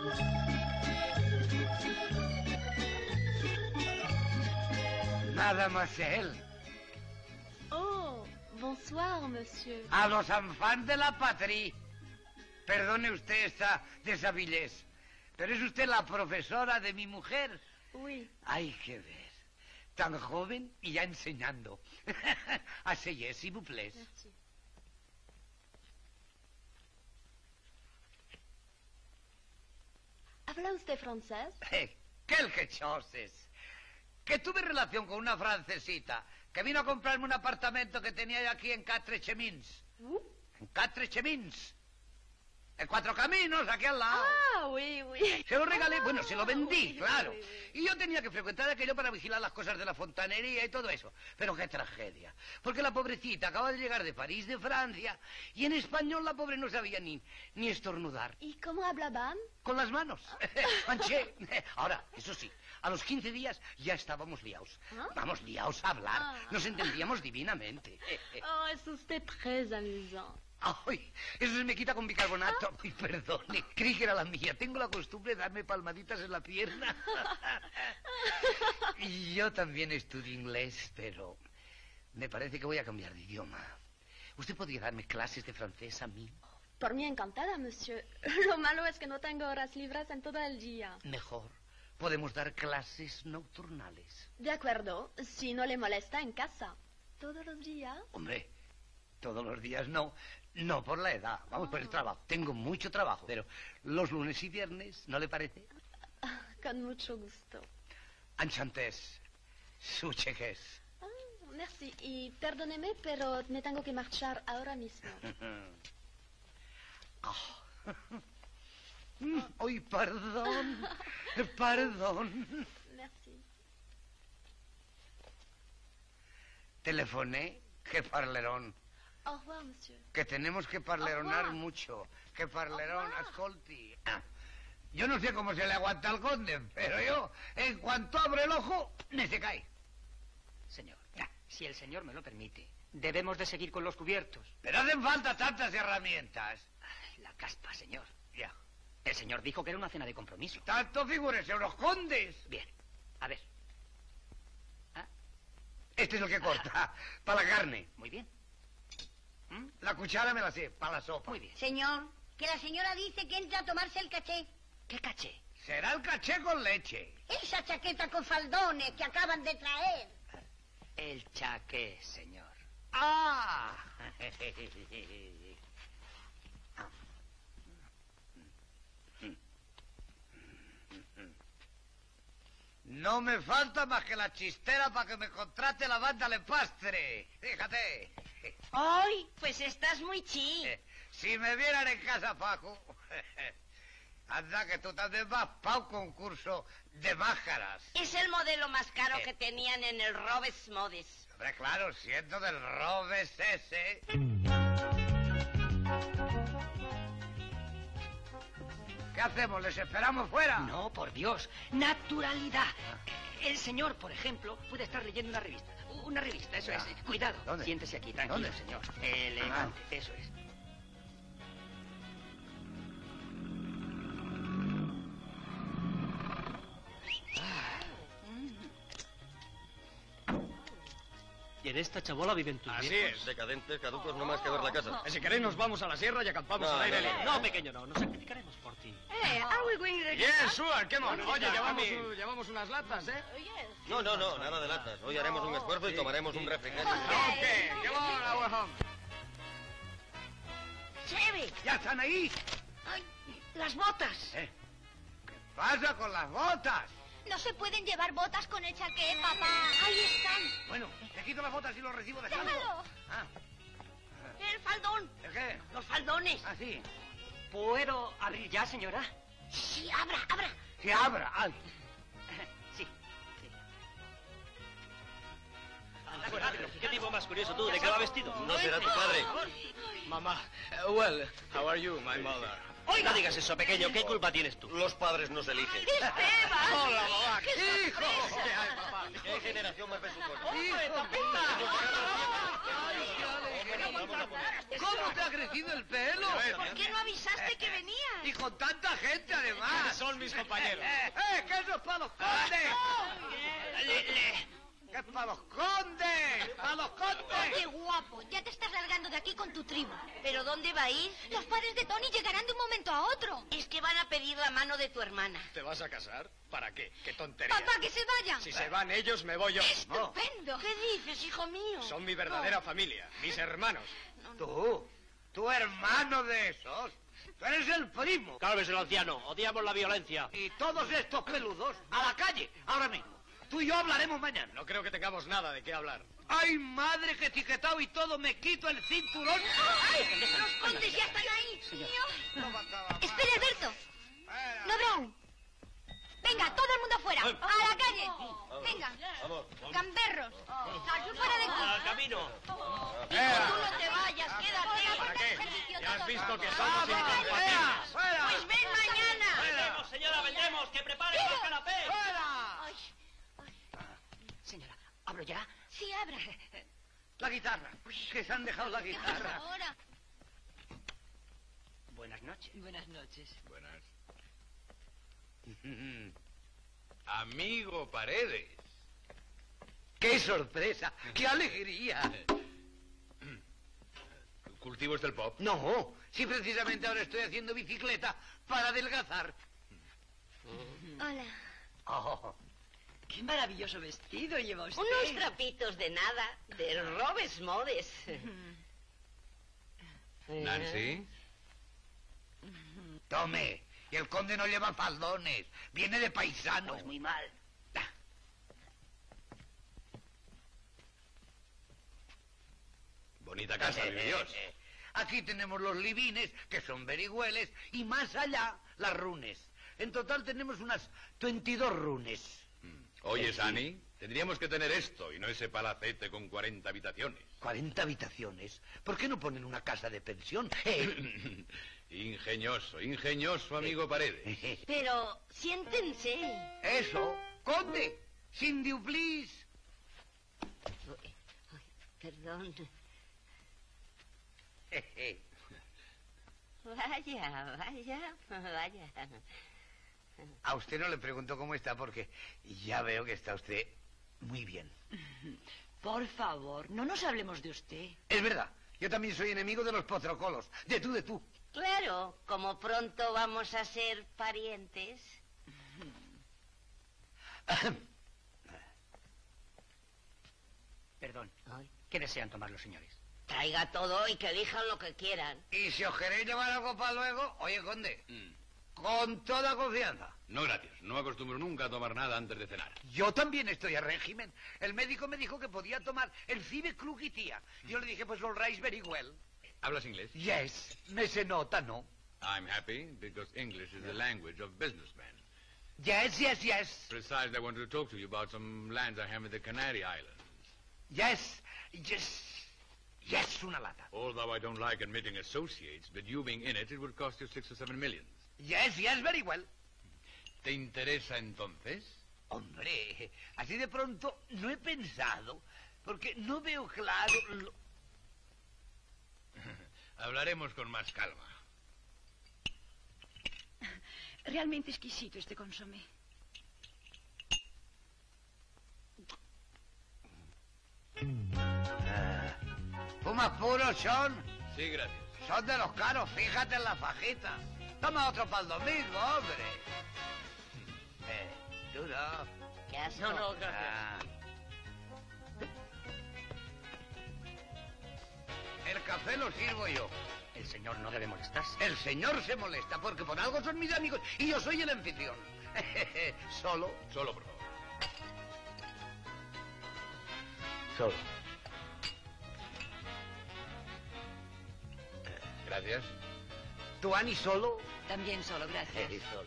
Mademoiselle. Oh, bonsoir, monsieur. A los enfants de la patrie. Perdone usted esa desabillez, pero es usted la profesora de mi mujer. Oui. Hay que ver. Tan joven y ya enseñando. Asseyez, s'il vous plaît. Merci. ¿Habla usted francés? ¡Quelque chose! Que tuve relación con una francesita que vino a comprarme un apartamento que tenía yo aquí en Quatre Chemins. En Quatre Chemins. En Cuatro Caminos, aquí al lado. Ah, oui, oui. Se lo regalé, bueno, se lo vendí, claro. Y yo tenía que frecuentar aquello para vigilar las cosas de la fontanería y todo eso. Pero qué tragedia. Porque la pobrecita acaba de llegar de París, de Francia, y en español la pobre no sabía ni estornudar. ¿Y cómo hablaban? Con las manos. Manché. Ahora, eso sí, a los 15 días ya estábamos liados. Vamos, liados a hablar. Nos entendíamos divinamente. Oh, es usted très amusant. ¡Ay! Eso se me quita con bicarbonato. Ay, perdone. Creí que era la mía. Tengo la costumbre de darme palmaditas en la pierna. Y yo también estudio inglés, pero me parece que voy a cambiar de idioma. ¿Usted podría darme clases de francés a mí? Por mí encantada, monsieur. Lo malo es que no tengo horas libres en todo el día. Mejor. Podemos dar clases nocturnales. De acuerdo, si no le molesta en casa. ¿Todos los días? Hombre, todos los días no. No por la edad, vamos, por el trabajo. Tengo mucho trabajo, pero los lunes y viernes, ¿no le parece? Con mucho gusto. Enchantés, su cheques. Merci, y perdóneme, pero me tengo que marchar ahora mismo. ¡Ay, perdón! ¡Perdón! Merci. Telefoné, que parlerón. Au revoir, monsieur. Que tenemos que parleronar mucho. Que parlerón, ascolti. Yo no sé cómo se le aguanta al conde, pero yo, en cuanto abro el ojo, me se cae. Señor, si el señor me lo permite, debemos de seguir con los cubiertos. Pero hacen falta tantas herramientas. Ay, la caspa, señor. Ya. El señor dijo que era una cena de compromiso. Tanto figúrese, unos condes. Bien, a ver. Este es el que corta, para la carne. Muy bien. La cuchara me la sé, para la sopa. Muy bien. Señor, que la señora dice que entra a tomarse el caché. ¿Qué caché? Será el caché con leche. Esa chaqueta con faldones que acaban de traer. El chaqué, señor. ¡Ah! No me falta más que la chistera para que me contrate la banda Le Pastre. Fíjate. ¡Ay! Pues estás muy chi. Si me vieran en casa, Paco. Anda, que tú también vas para un concurso de máscaras. Es el modelo más caro que tenían en el Robes Modes. Hombre, claro, siendo del Robes ese. ¿Qué hacemos? ¿Les esperamos fuera? No, por Dios. Naturalidad. El señor, por ejemplo, puede estar leyendo una revista. Una revista, eso es. Cuidado. ¿Dónde? Siéntese aquí, tranquilo, ¿Dónde? señor. Elegante, eso es. ¿Y en esta chabola viven tus Así viejos? es. Decadentes, caducos, no más que ver la casa. Si queréis nos vamos a la sierra y acampamos No, al aire no, libre. no. No, pequeño, no. Nos sacrificaremos por ti. Are we going to... Yes, sure, come on. Oye, Mami. llevamos unas latas, ¿eh? No, nada de latas. Hoy haremos un esfuerzo y tomaremos un refrescante. Ok, come on, our home. ¡Cheve! ¿Ya están ahí? ¡Ay! ¡Las botas! ¿Qué pasa con las botas? No se pueden llevar botas con el chaqué, papá. Ahí están. Bueno, te quito las botas y los recibo de saldo. Déjalo. Ah, ¡El faldón! ¿el qué? ¡Los faldones! Ah, sí. ¿Puedo abrir ya, señora? Sí, abra, abra. Sí, abra. Ay. Sí. ¿Qué tipo más curioso tú? ¿De qué va vestido? No será tu padre. Mamá. Well, how are you, my mother? No digas eso, pequeño. ¿Qué culpa tienes tú? Los padres no se eligen. ¡Esteban! Hola, mamá. ¡Qué ¡Hijo! sorpresa! ¿Qué hay, papá? ¿Qué generación más besucosa? ¡Hijo! ¿Cómo te ha crecido el pelo? ¿Por qué no avisaste que venía? Y con tanta gente, además. Son mis compañeros. ¡Que eso es para los condes! ¡Que es para los condes! ¡Para los condes! ¡Qué guapo! Ya te estás largando de aquí con tu tribu. ¿Pero dónde va a ir? Los padres de Tony llegarán de un momento a otro. Es que van a pedir la mano de tu hermana. ¿Te vas a casar? ¿Para qué? ¡Qué tontería! Papá, que se vayan. Si se van ellos, me voy yo. ¡Estupendo! ¿Qué dices, hijo mío? Son mi verdadera familia, mis hermanos. ¿Tu hermano de esos? Tú eres el primo. Cálmese el anciano, odiamos la violencia. Y todos estos peludos, a la calle, ahora mismo. Tú y yo hablaremos mañana. No creo que tengamos nada de qué hablar. ¡Ay, madre, que etiquetado y todo! ¡Me quito el cinturón! ¡Ay! ¡Los condes ya están ahí! Espera, Alberto. No, Brown. Venga, todo el mundo afuera. A la calle. Venga. Vamos. Gamberros. Fuera de aquí. ¡Al camino! Tú no te vayas, quédate. ¿Para qué? Ya has visto que somos ¡Vamos! incompatibles. ¡Fuera! Pues ven mañana. ¡Vendemos, señora, vendemos! ¡Que prepare los canapés! ¡Fuera! Señora, ¿abro ya? Sí, abra. La guitarra. Que se han dejado la guitarra. Ahora. Buenas noches. Buenas noches. Buenas. Amigo Paredes. ¡Qué sorpresa! ¡Qué alegría! ¿Cultivos del pop? No, si precisamente ahora estoy haciendo bicicleta para adelgazar. Hola. Oh, Qué maravilloso vestido lleva usted. Unos trapitos de nada, de Robes Modes. Nancy. tome, y el conde no lleva faldones, viene de paisano. Pues muy mal. Bonita casa, vive Dios. Aquí tenemos los livines, que son verihueles, y más allá, las runes. En total tenemos unas 22 runes. Oye, Sani, tendríamos que tener esto y no ese palacete con 40 habitaciones. 40 habitaciones. ¿Por qué no ponen una casa de pensión? Ingenioso, ingenioso, amigo Paredes. Pero, siéntense. Eso, conde, sin you please. Perdón. Vaya. A usted no le pregunto cómo está porque ya veo que está usted muy bien. Por favor, no nos hablemos de usted. Es verdad, yo también soy enemigo de los potrocolos. De tú. Claro, como pronto vamos a ser parientes. Perdón. ¿Qué desean tomar los señores? Traiga todo y que elijan lo que quieran. Y si os queréis llevar algo para luego, oye, conde, con toda confianza. No, gracias. No acostumbro nunca a tomar nada antes de cenar. Yo también estoy a régimen. El médico me dijo que podía tomar el Cibe Krug y tía. Yo le dije, pues all right, very well. ¿Hablas inglés? Yes, me se nota, ¿no? I'm happy because English is the language of businessmen. Yes. Besides, I want to talk to you about some lands I have in the Canary Islands. Yes, una lata. Although I don't like admitting associates, but you being in it would cost you 6 or 7 millions. Yes, very well. ¿Te interesa entonces? Hombre, así de pronto no he pensado, porque no veo claro lo... Hablaremos con más calma. Realmente exquisito este consomé. ¿Fumas puro, Sean? Sí, gracias. Son de los caros, fíjate en la fajita. Toma otro para el domingo, hombre. Tú no. ¿Qué asco? No, gracias. El café lo sirvo yo. El señor no debe molestarse. El señor se molesta porque por algo son mis amigos y yo soy el anfitrión. Solo, por favor. Solo. Gracias. ¿Tú, Ani, solo? También solo, gracias. Solo.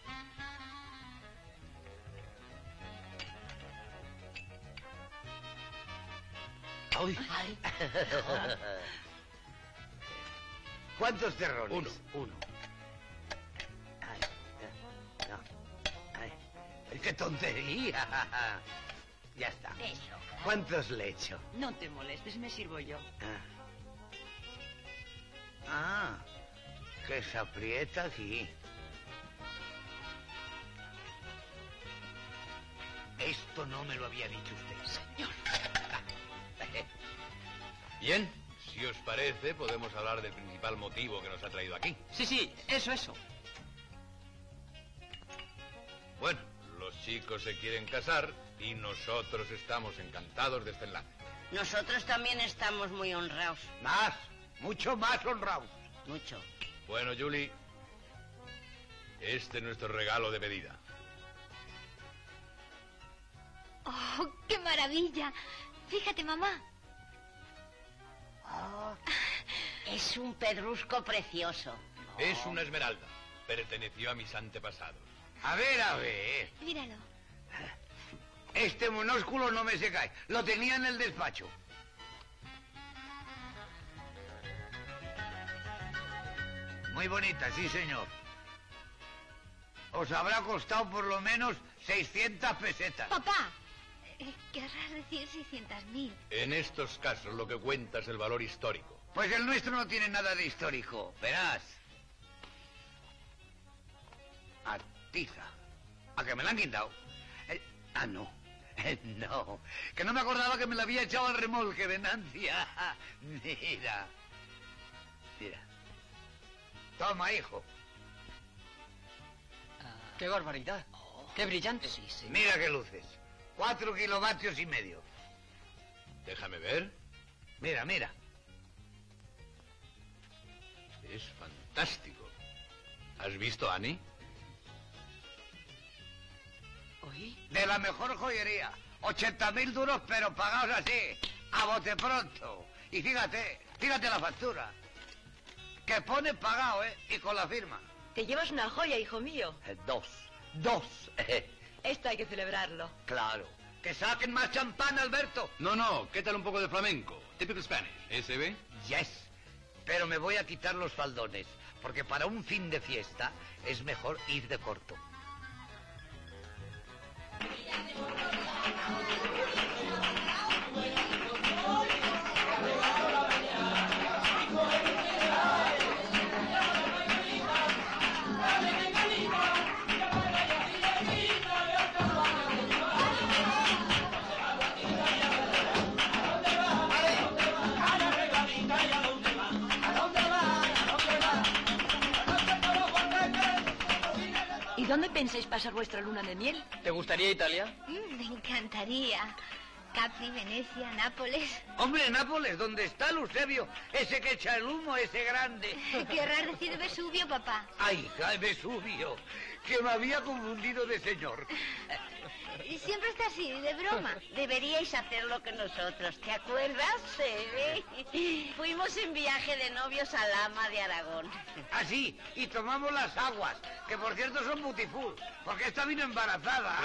Ay. ¿Cuántos terrones? Uno. Ay, no. Ay, ¡qué tontería! Ya está. Eso. ¿Cuántos le echo? No te molestes, me sirvo yo. Que se aprieta aquí. Esto no me lo había dicho usted. Señor. Bien, si os parece, podemos hablar del principal motivo que nos ha traído aquí. Sí, eso. Bueno, los chicos se quieren casar y nosotros estamos encantados de este enlace. Nosotros también estamos muy honrados. Mucho más honrados. Mucho. Bueno, Julie, este es nuestro regalo de pedida. ¡Oh, qué maravilla! Fíjate, mamá. Es un pedrusco precioso. Es una esmeralda. Perteneció a mis antepasados. A ver. Míralo. Este monósculo no me se cae. Lo tenía en el despacho. Muy bonita, sí, señor. Os habrá costado por lo menos 600 pesetas. Papá, querrás decir 600.000. En estos casos lo que cuenta es el valor histórico. Pues el nuestro no tiene nada de histórico. Verás. Atiza. ¿A que me la han quitado? No. No. Que no me acordaba que me la había echado al remolque, Venancia. Mira. Toma, hijo. ¡Qué barbaridad! ¡Qué brillante! Sí. Mira qué luces. 4 kilovatios y medio. Déjame ver. Mira. Es fantástico. ¿Has visto, Annie? ¿Oí? De la mejor joyería. 80.000 duros, pero pagados así. A bote pronto. Y fíjate la factura. Que pone pagado, y con la firma. Te llevas una joya, hijo mío. 2. Esto hay que celebrarlo. Claro. Que saquen más champán, Alberto. No. ¿Qué tal un poco de flamenco? Typical Spanish. ¿SB? Yes. Pero me voy a quitar los faldones, porque para un fin de fiesta es mejor ir de corto. ¿Y dónde pensáis pasar vuestra luna de miel? ¿Te gustaría Italia? Me encantaría. Capri, Venecia, Nápoles. Hombre, Nápoles, ¿dónde está el Eusebio? Ese que echa el humo, ese grande. Querrás decir Vesubio, papá. Ay, Vesubio, que me había confundido de señor. Y siempre está así, de broma. Deberíais hacer lo que nosotros, ¿te acuerdas? Fuimos en viaje de novios a Lama de Aragón. Así, y tomamos las aguas, que por cierto son butiful, porque esta vino embarazada.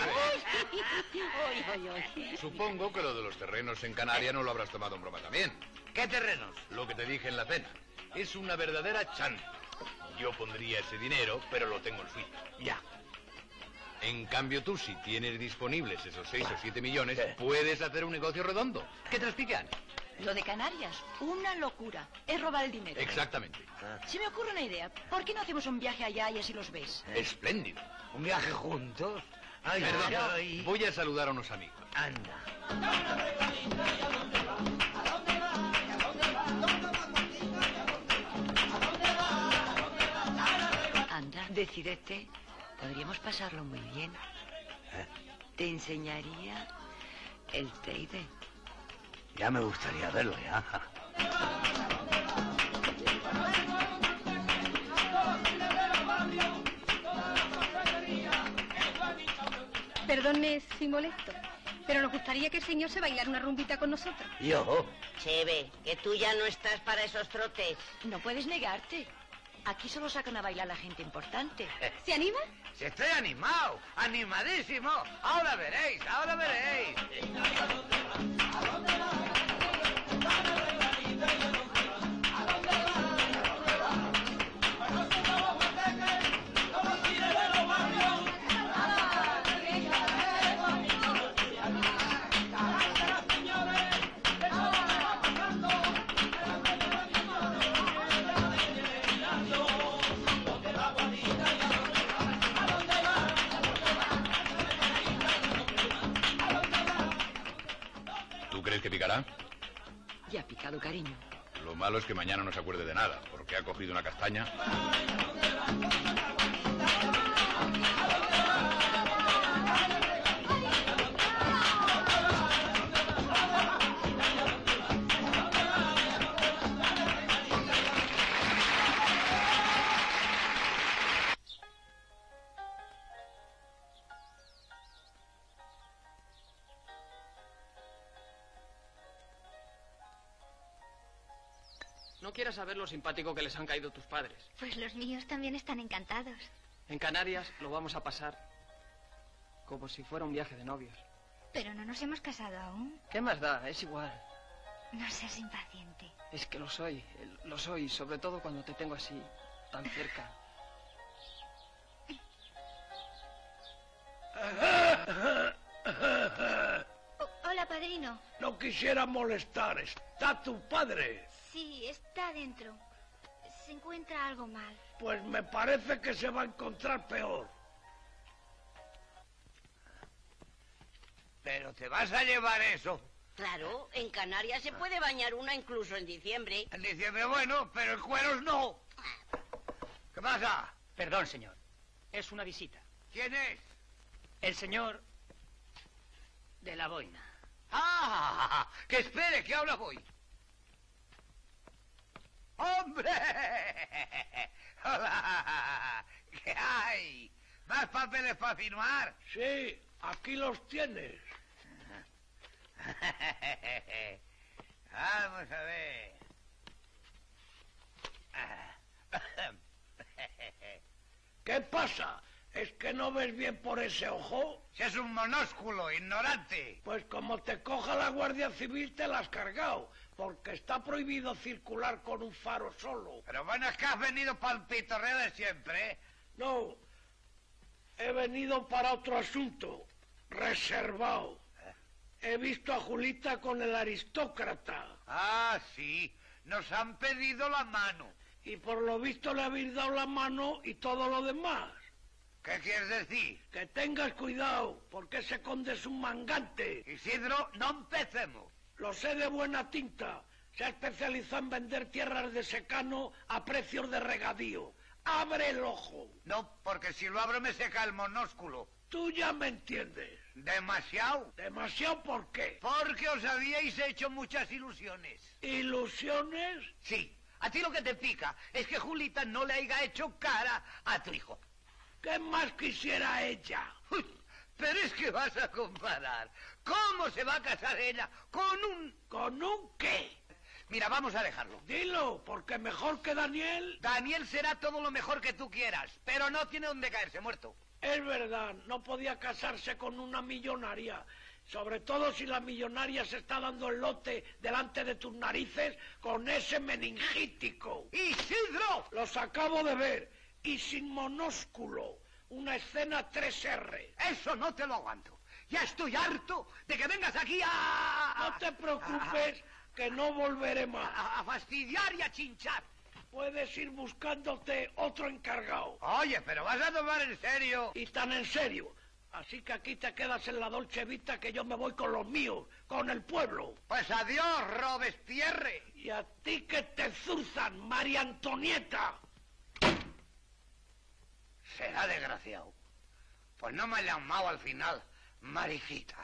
Supongo que lo de los terrenos en Canarias no lo habrás tomado en broma también. ¿Qué terrenos? Lo que te dije en la cena. Es una verdadera chanta. Yo pondría ese dinero, pero lo tengo en Suiza. Ya. En cambio tú, si tienes disponibles esos 6 o 7 millones, puedes hacer un negocio redondo. ¿Qué te lo expliqué, Ana? Lo de Canarias, una locura. Es robar el dinero. Exactamente. Se me ocurre una idea. ¿Por qué no hacemos un viaje allá y así los ves? Espléndido. ¿Un viaje juntos? Ay, Perdón, ay. voy a saludar a unos amigos. Anda. Anda, decídete. Podríamos pasarlo muy bien. Te enseñaría el Teide. Ya me gustaría verlo, ya. Perdone si molesto, pero nos gustaría que el señor se bailara una rumbita con nosotros. ¿Yo? Cheve, que tú ya no estás para esos trotes. No puedes negarte. Aquí solo sacan a bailar la gente importante. ¿Se anima? Si estoy animado, animadísimo. Ahora veréis, ahora veréis. ¿Tú crees que picará? Ya ha picado, cariño. Lo malo es que mañana no se acuerde de nada, porque ha cogido una castaña. No quieras saber lo simpático que les han caído tus padres. Pues los míos también están encantados. En Canarias lo vamos a pasar como si fuera un viaje de novios. Pero no nos hemos casado aún. ¿Qué más da? Es igual. No seas impaciente. Es que lo soy, sobre todo cuando te tengo así, tan cerca. Hola, padrino. No quisiera molestar. ¿Está tu padre? Sí, está dentro. Se encuentra algo mal. Pues me parece que se va a encontrar peor. ¿Pero te vas a llevar eso? Claro, en Canarias se puede bañar una incluso en diciembre. En diciembre, bueno, pero en cueros no. ¿Qué pasa? Perdón, señor. Es una visita. ¿Quién es? El señor de la boina. ¡Ah! ¡Que espere, que ahora voy! ¡Hombre! ¡Hola! ¿Qué hay? ¿Más papeles para firmar? Sí, aquí los tienes. Vamos a ver. ¿Qué pasa? ¿Es que no ves bien por ese ojo? Si es un monósculo, ignorante. Pues como te coja la Guardia Civil te la has cargado, porque está prohibido circular con un faro solo. Pero bueno, es que has venido para el pitorreo de siempre, ¿eh? No, he venido para otro asunto, reservado. He visto a Julita con el aristócrata. Ah, sí, nos han pedido la mano. Y por lo visto le habéis dado la mano y todo lo demás. ¿Qué quieres decir? Que tengas cuidado, porque ese conde es un mangante. Isidro, no empecemos. Lo sé de buena tinta. Se ha especializado en vender tierras de secano a precios de regadío. ¡Abre el ojo! No, porque si lo abro me seca el monósculo. Tú ya me entiendes. ¿Demasiado? ¿Demasiado por qué? Porque os habíais hecho muchas ilusiones. ¿Ilusiones? Sí. A ti lo que te pica es que Julita no le haya hecho cara a tu hijo. ¿Qué más quisiera ella? Uy, pero es que vas a comparar. ¿Cómo se va a casar ella con un... ¿Con un qué? Mira, vamos a dejarlo. Dilo, porque mejor que Daniel... Daniel será todo lo mejor que tú quieras, pero no tiene dónde caerse muerto. Es verdad, no podía casarse con una millonaria. Sobre todo si la millonaria se está dando el lote delante de tus narices con ese meningítico. ¡Isidro! Los acabo de ver. Y sin monósculo. Una escena 3R. Eso no te lo aguanto. Ya estoy harto de que vengas aquí a... No te preocupes, que no volveré más. A fastidiar y a chinchar. Puedes ir buscándote otro encargado. Oye, pero vas a tomar en serio. Y tan en serio. Así que aquí te quedas en la Dolce Vita, que yo me voy con los míos, con el pueblo. Pues adiós, Robespierre. Y a ti que te zuzan, María Antonieta. Será desgraciado. Pues no me ha llamado al final, Marijita.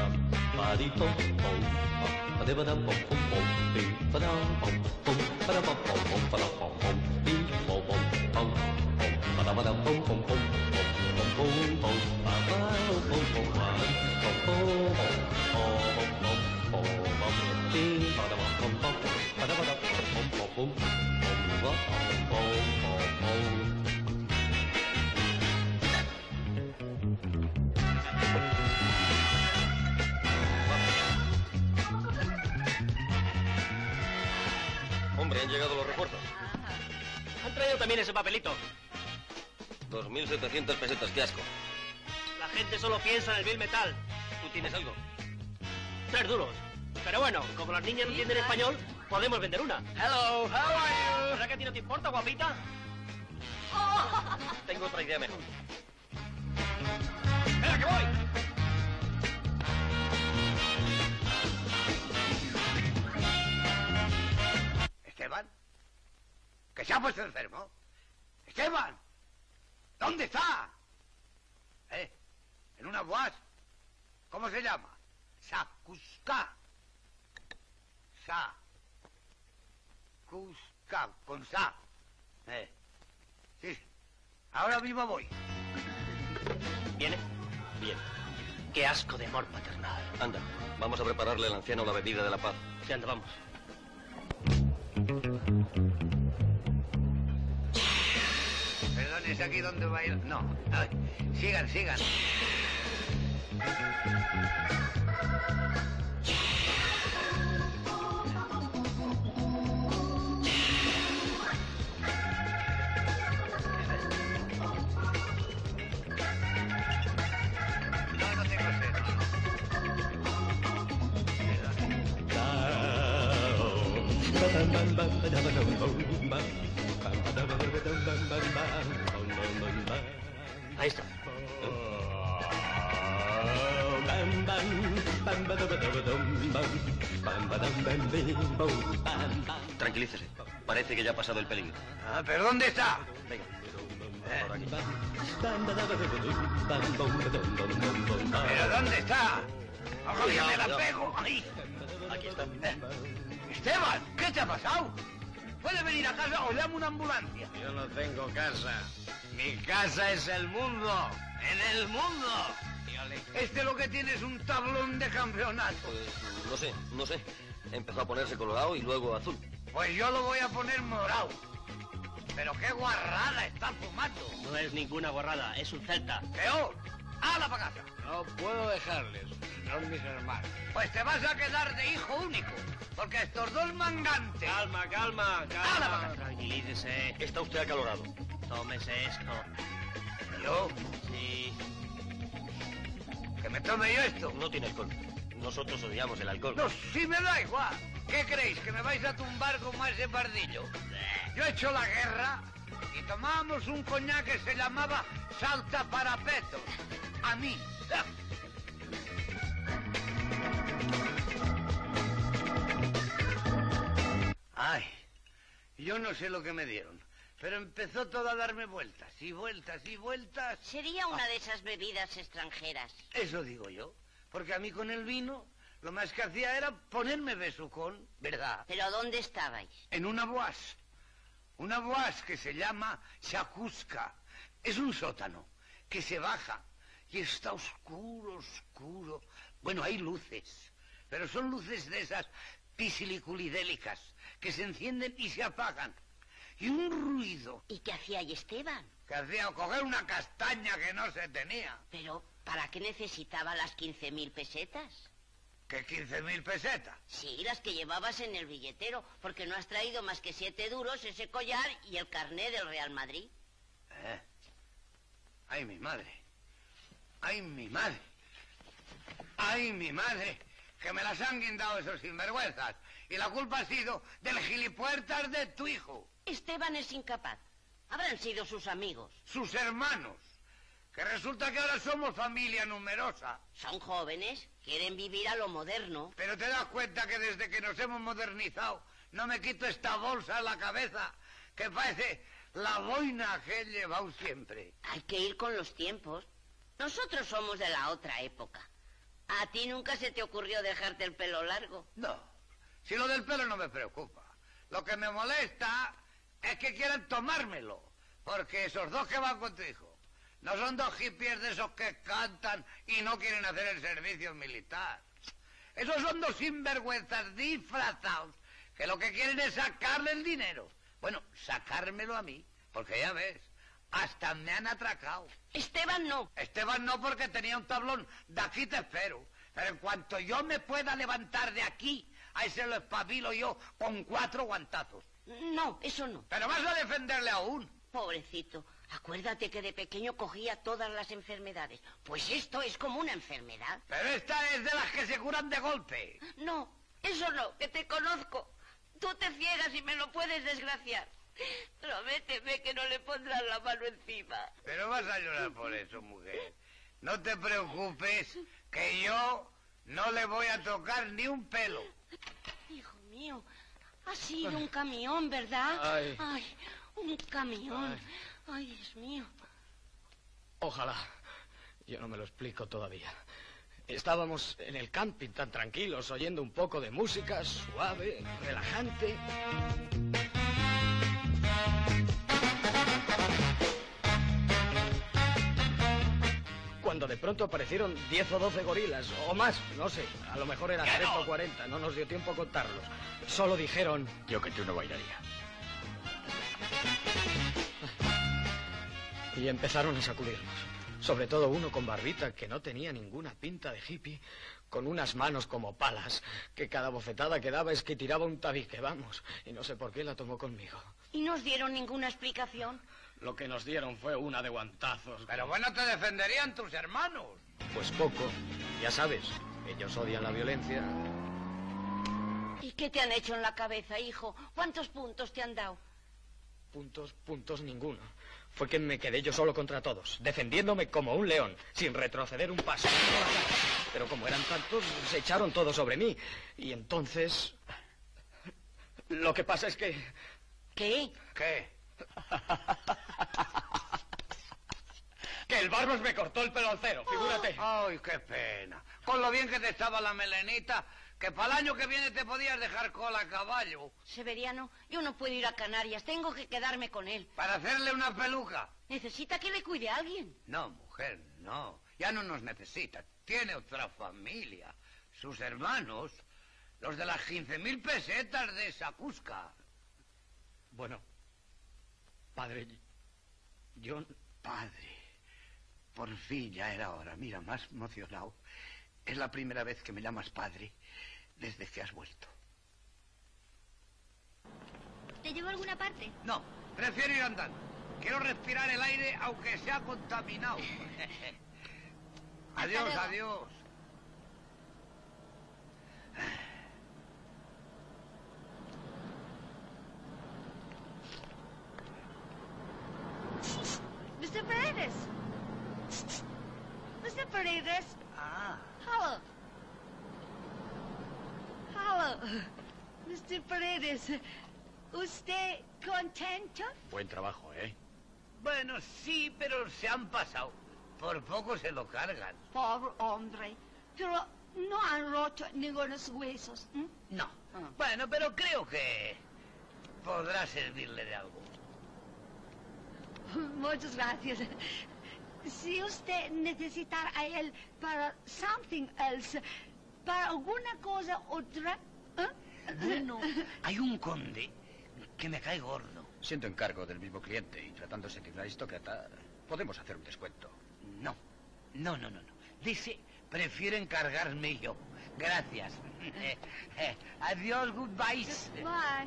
Hombre, han llegado los refuerzos. Han traído también ese papelito. 2.700 pesetas, qué asco. La gente solo piensa en el bill metal. ¿Tú tienes algo? 3 duros. Pero bueno, como las niñas no entienden español, podemos vender una. Hello, how are you? ¿Verdad que a ti no te importa, guapita? Tengo otra idea mejor. ¡Venga, que voy! ¿Esteban? ¿Que se ha puesto enfermo? ¡Esteban! ¿Dónde está? ¿En una boaz? ¿Cómo se llama? Sacusca. Cusca, con sa. Sí. Ahora mismo voy. ¿Viene? Bien. Qué asco de amor paternal. Anda, vamos a prepararle al anciano la bebida de la paz. Sí, anda, vamos. Perdón, ¿es aquí donde va a ir? No. A ver, sigan. No tengo sed. Ahí está. Tranquilícese. Parece que ya ha pasado el peligro. Ah, ¿pero dónde está? Venga. Por aquí. ¿Pero dónde está? ¡Ojo, que me la pego! ¡Ahí! Aquí está. Esteban, ¿qué te ha pasado? ¿Puede venir a casa o llamo una ambulancia? Yo no tengo casa. Mi casa es el mundo. ¡En el mundo! Este lo que tiene es un tablón de campeonato. Pues no sé. Empezó a ponerse colorado y luego azul. Pues yo lo voy a poner morado. Pero qué guarrada está fumando. No es ninguna borrada, es un celta. ¡Peor! ¡Hala para casa! No puedo dejarles, son mis hermanos. Pues te vas a quedar de hijo único, porque estos dos mangantes... Calma, calma, ¡Hala para calma. casa! Tranquilícese. Está usted acalorado. Tómese esto. ¿Yo? Sí. ¿Que me tome yo esto? No tiene alcohol. Nosotros odiamos el alcohol. No, sí me da igual. ¿Qué creéis, que me vais a tumbar como ese pardillo? Yo he hecho la guerra y tomábamos un coñac que se llamaba Salta Parapetos. A mí. Ay, yo no sé lo que me dieron, pero empezó todo a darme vueltas y vueltas y vueltas. Sería una de esas bebidas extranjeras. Eso digo yo, porque a mí con el vino lo más que hacía era ponerme besucón, ¿verdad? ¿Pero dónde estabais? En una boaz que se llama Chacuska. Es un sótano que se baja y está oscuro, oscuro. Bueno, hay luces, pero son luces de esas pisiliculidélicas que se encienden y se apagan. Y un ruido. ¿Y qué hacía ahí Esteban? Que hacía coger una castaña que no se tenía. Pero, ¿para qué necesitaba las 15.000 pesetas? ¿Qué 15.000 pesetas? Sí, las que llevabas en el billetero, porque no has traído más que 7 duros, ese collar y el carné del Real Madrid. ¡Ay, mi madre! ¡Ay, mi madre! ¡Ay, mi madre! Que me las han guindado esos sinvergüenzas. Y la culpa ha sido del gilipuertas de tu hijo. Esteban es incapaz. Habrán sido sus amigos. Sus hermanos. Que resulta que ahora somos familia numerosa. Son jóvenes, quieren vivir a lo moderno. Pero te das cuenta que desde que nos hemos modernizado no me quito esta bolsa en la cabeza que parece la boina que he llevado siempre. Hay que ir con los tiempos. Nosotros somos de la otra época. ¿A ti nunca se te ocurrió dejarte el pelo largo? No, si lo del pelo no me preocupa. Lo que me molesta es que quieran tomármelo. Porque esos dos que van con tu hijo no son dos hippies de esos que cantan y no quieren hacer el servicio militar. Esos son dos sinvergüenzas disfrazados que lo que quieren es sacarle el dinero. Bueno, sacármelo a mí, porque ya ves, hasta me han atracado. Esteban no. Esteban no, porque tenía un tablón. De aquí te espero. Pero en cuanto yo me pueda levantar de aquí, a ese lo espabilo yo con 4 guantazos. No, eso no. Pero vas a defenderle aún. Pobrecito, acuérdate que de pequeño cogía todas las enfermedades. Pues esto es como una enfermedad. Pero esta es de las que se curan de golpe. No, eso no, que te conozco. Tú te ciegas y me lo puedes desgraciar. Prométeme que no le pondrás la mano encima. Pero vas a llorar por eso, mujer. No te preocupes, que yo no le voy a tocar ni un pelo. Hijo mío, ha sido un camión, ¿verdad? Ay. Un camión. Ay, Dios mío. Ojalá. Yo no me lo explico todavía. Estábamos en el camping tan tranquilos, oyendo un poco de música suave, relajante. Cuando de pronto aparecieron 10 o 12 gorilas, o más, no sé. A lo mejor eran 30 o 40, no nos dio tiempo a contarlos. Solo dijeron... Yo que tú no bailaría. Y empezaron a sacudirnos. Sobre todo uno con barbita que no tenía ninguna pinta de hippie, con unas manos como palas, que cada bofetada que daba es que tiraba un tabique, vamos. Y no sé por qué la tomó conmigo. ¿Y no os dieron ninguna explicación? Lo que nos dieron fue una de guantazos. Pero bueno, te defenderían tus hermanos. Pues poco. Ya sabes, ellos odian la violencia. ¿Y qué te han hecho en la cabeza, hijo? ¿Cuántos puntos te han dado? Puntos ninguno. Fue que me quedé yo solo contra todos, defendiéndome como un león, sin retroceder un paso. Pero como eran tantos, se echaron todos sobre mí. Y entonces... Lo que pasa es que... ¿Qué? ¿Qué? Que el Barbos me cortó el pelo al cero, figúrate. Ay, qué pena. Con lo bien que te estaba la melenita, que para el año que viene te podías dejar cola a caballo. Severiano, yo no puedo ir a Canarias, tengo que quedarme con él. ¿Para hacerle una peluca? ¿Necesita que le cuide a alguien? No, mujer, no. Ya no nos necesita. Tiene otra familia. Sus hermanos, los de las 15.000 pesetas de Sacusca. Bueno, Padre, yo... Padre, por fin ya era hora. Mira, más emocionado. Es la primera vez que me llamas padre desde que has vuelto. ¿Te llevo a alguna parte? No, prefiero ir andando. Quiero respirar el aire aunque sea contaminado. Adiós, luego. adiós. Mr. Paredes. Mr. Paredes. Ah. Hello. Hello. Mr. Paredes. ¿Usted contento? Buen trabajo, ¿eh? Bueno, sí, pero se han pasado. Por poco se lo cargan. Pobre hombre. Pero no han roto ningunos huesos. ¿M? No. Bueno, pero creo que podrá servirle de algo. Muchas gracias. Si usted necesitara a él para something else, para alguna cosa otra... Bueno, hay un conde que me cae gordo. Siento encargo del mismo cliente y tratándose de un aristócrata, podemos hacer un descuento. No. Dice, prefiero encargarme yo. Gracias. Adiós, goodbye. Bye.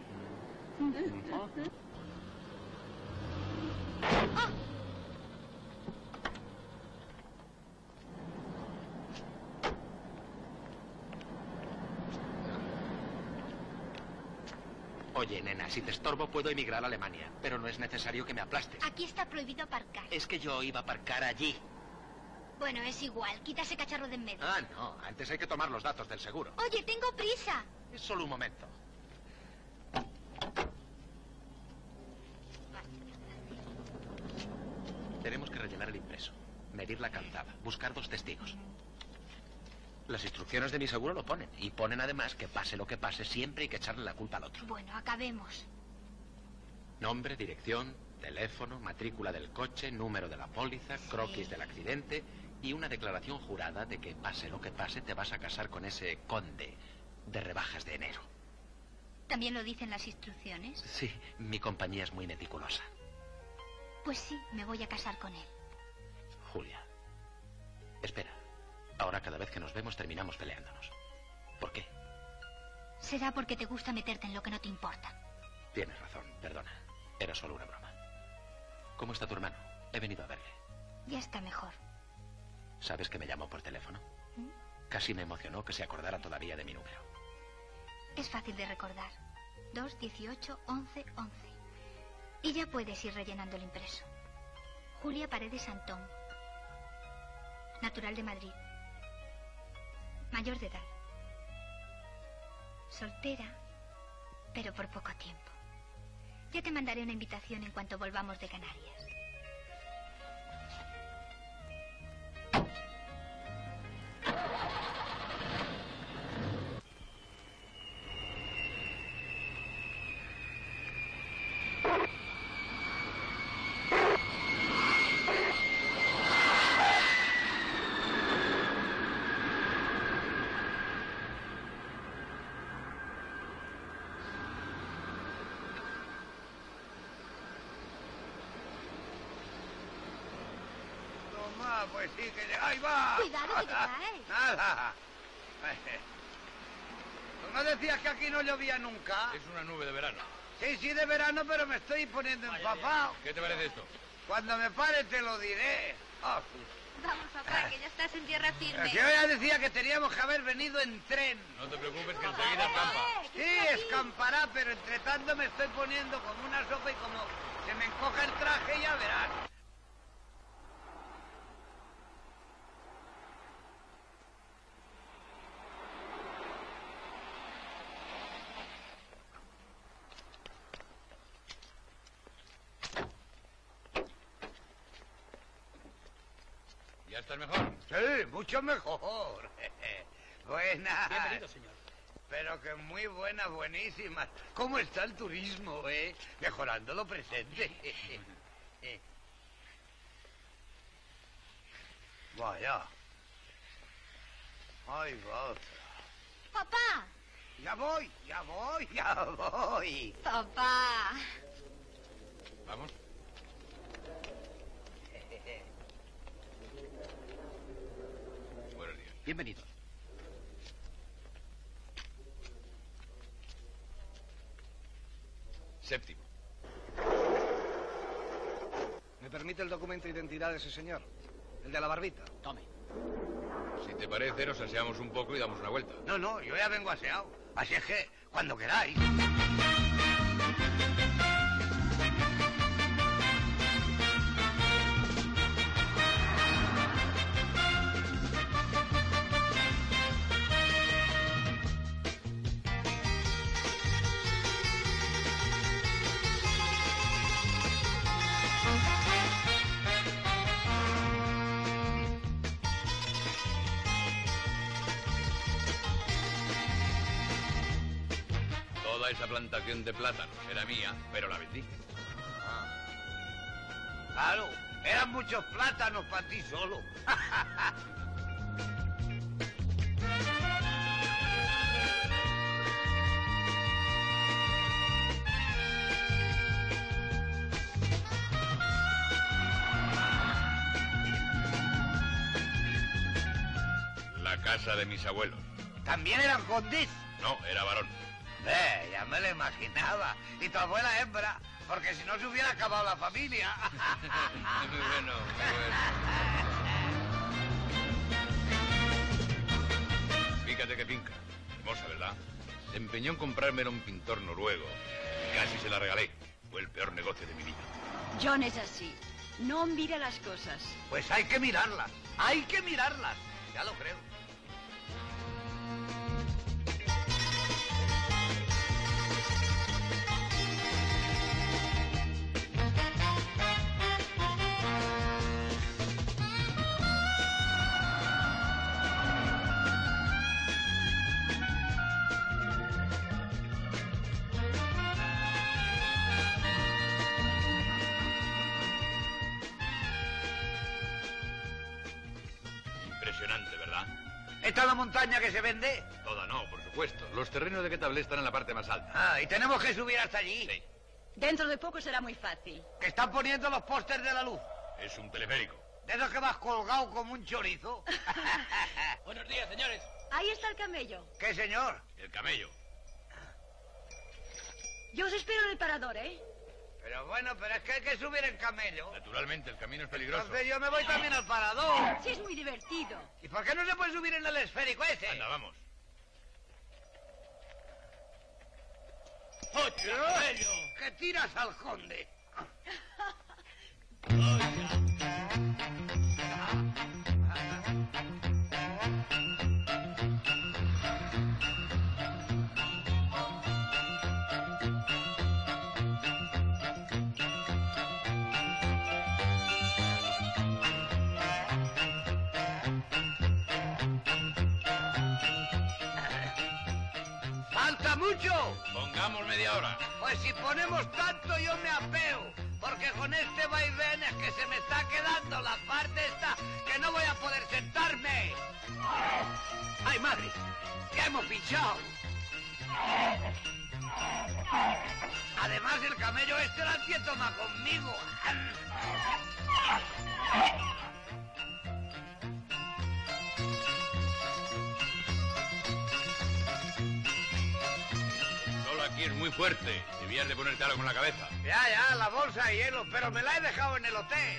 Oye, nena, si te estorbo puedo emigrar a Alemania, pero no es necesario que me aplastes. Aquí está prohibido aparcar. Es que yo iba a aparcar allí. Bueno, es igual. Quita ese cacharro de en medio. Ah, no, antes hay que tomar los datos del seguro. Oye, tengo prisa. Es solo un momento. Tenemos que rellenar el impreso, medir la calzada, buscar 2 testigos. Las instrucciones de mi seguro lo ponen. Y ponen además que pase lo que pase, siempre hay que echarle la culpa al otro. Bueno, acabemos. Nombre, dirección, teléfono, matrícula del coche, número de la póliza, croquis del accidente y una declaración jurada de que pase lo que pase te vas a casar con ese conde de rebajas de enero. ¿También lo dicen las instrucciones? Sí, mi compañía es muy meticulosa. Pues sí, me voy a casar con él. Julia, espera. Ahora cada vez que nos vemos terminamos peleándonos. ¿Por qué? Será porque te gusta meterte en lo que no te importa. Tienes razón, perdona. Era solo una broma. ¿Cómo está tu hermano? He venido a verle. Ya está mejor. ¿Sabes que me llamó por teléfono? Casi me emocionó que se acordara todavía de mi número. Es fácil de recordar. 2, 18, 11, 11. Y ya puedes ir rellenando el impreso. Julia Paredes Antón. Natural de Madrid. Mayor de edad. Soltera, pero por poco tiempo. Ya te mandaré una invitación en cuanto volvamos de Canarias. Pues sí, que... ¡Ahí va! Cuidado, que te caes. Nada. ¿Tú no decías que aquí no llovía nunca? Es una nube de verano. Sí, de verano, pero me estoy poniendo empapado. ¿Qué te parece esto? Cuando me pare te lo diré. Oh. Vamos, papá, que ya estás en tierra firme. Yo ya decía que teníamos que haber venido en tren. No te preocupes, que enseguida escampa. Sí, escampará, pero entre tanto me estoy poniendo como una sopa y como se me encoja el traje, ya verás. ¿Ya estás mejor? Sí, mucho mejor. Buenas. Bienvenido, señor. Pero que muy buenas, buenísimas. ¿Cómo está el turismo, Mejorando lo presente. Vaya. Ahí va otra. ¡Papá! Ya voy. ¡Papá! ¿Vamos? Bienvenido. Séptimo. ¿Me permite el documento de identidad de ese señor? El de la barbita. Tome. Si te parece, nos aseamos un poco y damos una vuelta. No, yo ya vengo aseado. Así es que, cuando queráis. Toda esa plantación de plátanos era mía, pero la vendí. Claro, eran muchos plátanos para ti solo. La casa de mis abuelos. ¿También eran condes? No, era varón. Ya me lo imaginaba. Y tu abuela hembra, porque si no se hubiera acabado la familia. Muy bueno, muy bueno. Fíjate qué finca. Hermosa, ¿verdad? Se empeñó en comprármela un pintor noruego. Y casi se la regalé. Fue el peor negocio de mi vida. John es así. No mira las cosas. Pues hay que mirarlas. Hay que mirarlas. Ya lo creo. Impresionante, ¿verdad? ¿Esta es la montaña que se vende? Toda no, por supuesto. Los terrenos de Quetablé están en la parte más alta. Ah, y tenemos que subir hasta allí. Sí. Dentro de poco será muy fácil. Que están poniendo los pósters de la luz. Es un teleférico. De esos que vas colgado como un chorizo. Buenos días, señores. Ahí está el camello. ¿Qué, señor? El camello. Yo os espero en el parador, ¿eh? Pero bueno, pero es que hay que subir en camello. Naturalmente, el camino es peligroso. Entonces yo me voy también al parador. Sí, es muy divertido. ¿Y por qué no se puede subir en el esférico ese? Anda, vamos. ¡Ocho, camello! ¡Que tiras al conde! ¡Falta mucho! Pongamos media hora. Pues si ponemos tanto yo me apeo, porque con este vaivén es que se me está quedando la parte esta que no voy a poder sentarme. ¡Ay, madre! ¡Ya hemos pinchado! Además el camello este la tiene toma conmigo. Aquí es muy fuerte. Debías de ponerte algo con la cabeza. Ya, la bolsa de hielo, pero me la he dejado en el hotel.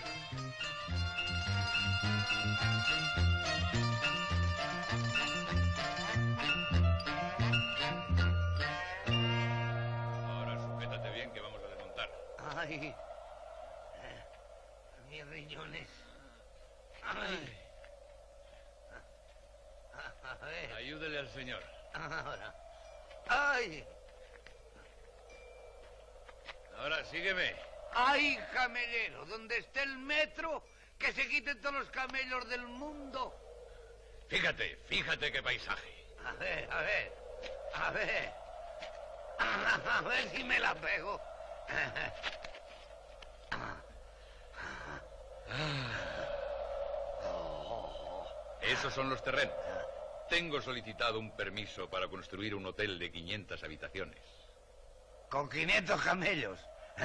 Ahora sujétate bien que vamos a desmontar. Ay, mis riñones. Ay. A ver. Ayúdele al señor. Ahora. ¡Ay! Ahora sígueme. ¡Ay, camellero! Donde esté el metro, que se quiten todos los camellos del mundo. Fíjate qué paisaje. A ver. A ver si me la pego. Esos son los terrenos. Tengo solicitado un permiso para construir un hotel de 500 habitaciones. ¿Con 500 camellos?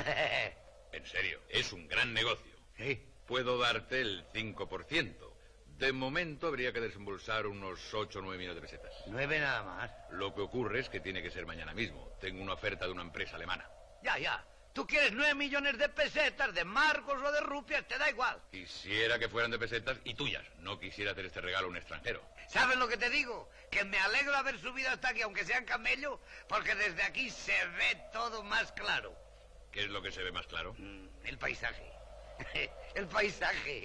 En serio, es un gran negocio. Sí. Puedo darte el 5%, De momento habría que desembolsar unos 8 o 9 millones de pesetas. 9 nada más. Lo que ocurre es que tiene que ser mañana mismo. Tengo una oferta de una empresa alemana. Ya. Tú quieres 9 millones de pesetas, de marcos o de rupias, te da igual. Quisiera que fueran de pesetas y tuyas. No quisiera hacer este regalo a un extranjero. ¿Sabes lo que te digo? Que me alegro de haber subido hasta aquí, aunque sea en camello, porque desde aquí se ve todo más claro. ¿Qué es lo que se ve más claro? El paisaje. El paisaje.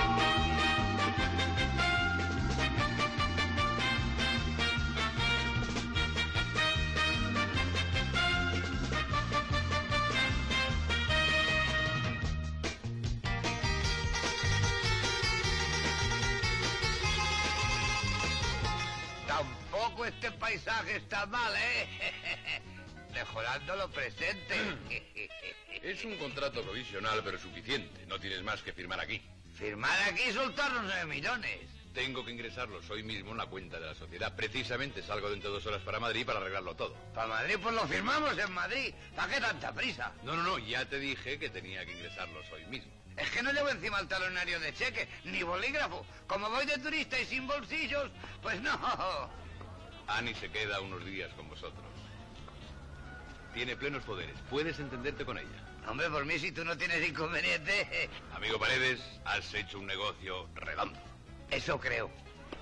Tampoco este paisaje está mal, ¿eh? Mejorando lo presente. Es un contrato provisional, pero suficiente. No tienes más que firmar aquí. Firmar aquí y soltar los 9 millones. Tengo que ingresarlos hoy mismo en la cuenta de la sociedad. Precisamente salgo dentro de 2 horas para Madrid para arreglarlo todo. ¿Para Madrid? Pues lo firmamos en Madrid. ¿Para qué tanta prisa? No, ya te dije que tenía que ingresarlos hoy mismo. Es que no llevo encima el talonario de cheque, ni bolígrafo. Como voy de turista y sin bolsillos, pues no. Annie se queda unos días con vosotros. Tiene plenos poderes. Puedes entenderte con ella. Hombre, por mí, si tú no tienes inconveniente... Amigo Paredes, has hecho un negocio redondo. Eso creo.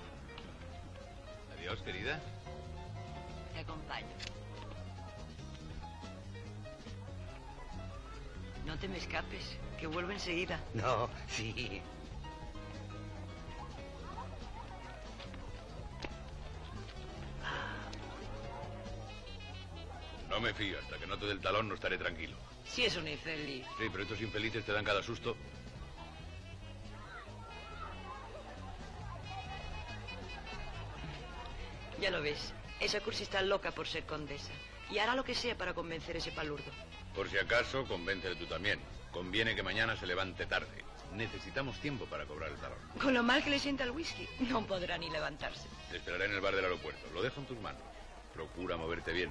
Adiós, querida. Te acompaño. No te me escapes, que vuelvo enseguida. No, sí. No me fío. Hasta que no te dé el talón no estaré tranquilo. Si es un infeliz. Sí, pero estos infelices te dan cada susto. Ya lo ves. Esa Cursi está loca por ser condesa. Y hará lo que sea para convencer a ese palurdo. Por si acaso, convéncele tú también. Conviene que mañana se levante tarde. Necesitamos tiempo para cobrar el talón. Con lo mal que le sienta el whisky, no podrá ni levantarse. Te esperaré en el bar del aeropuerto. Lo dejo en tus manos. Procura moverte bien.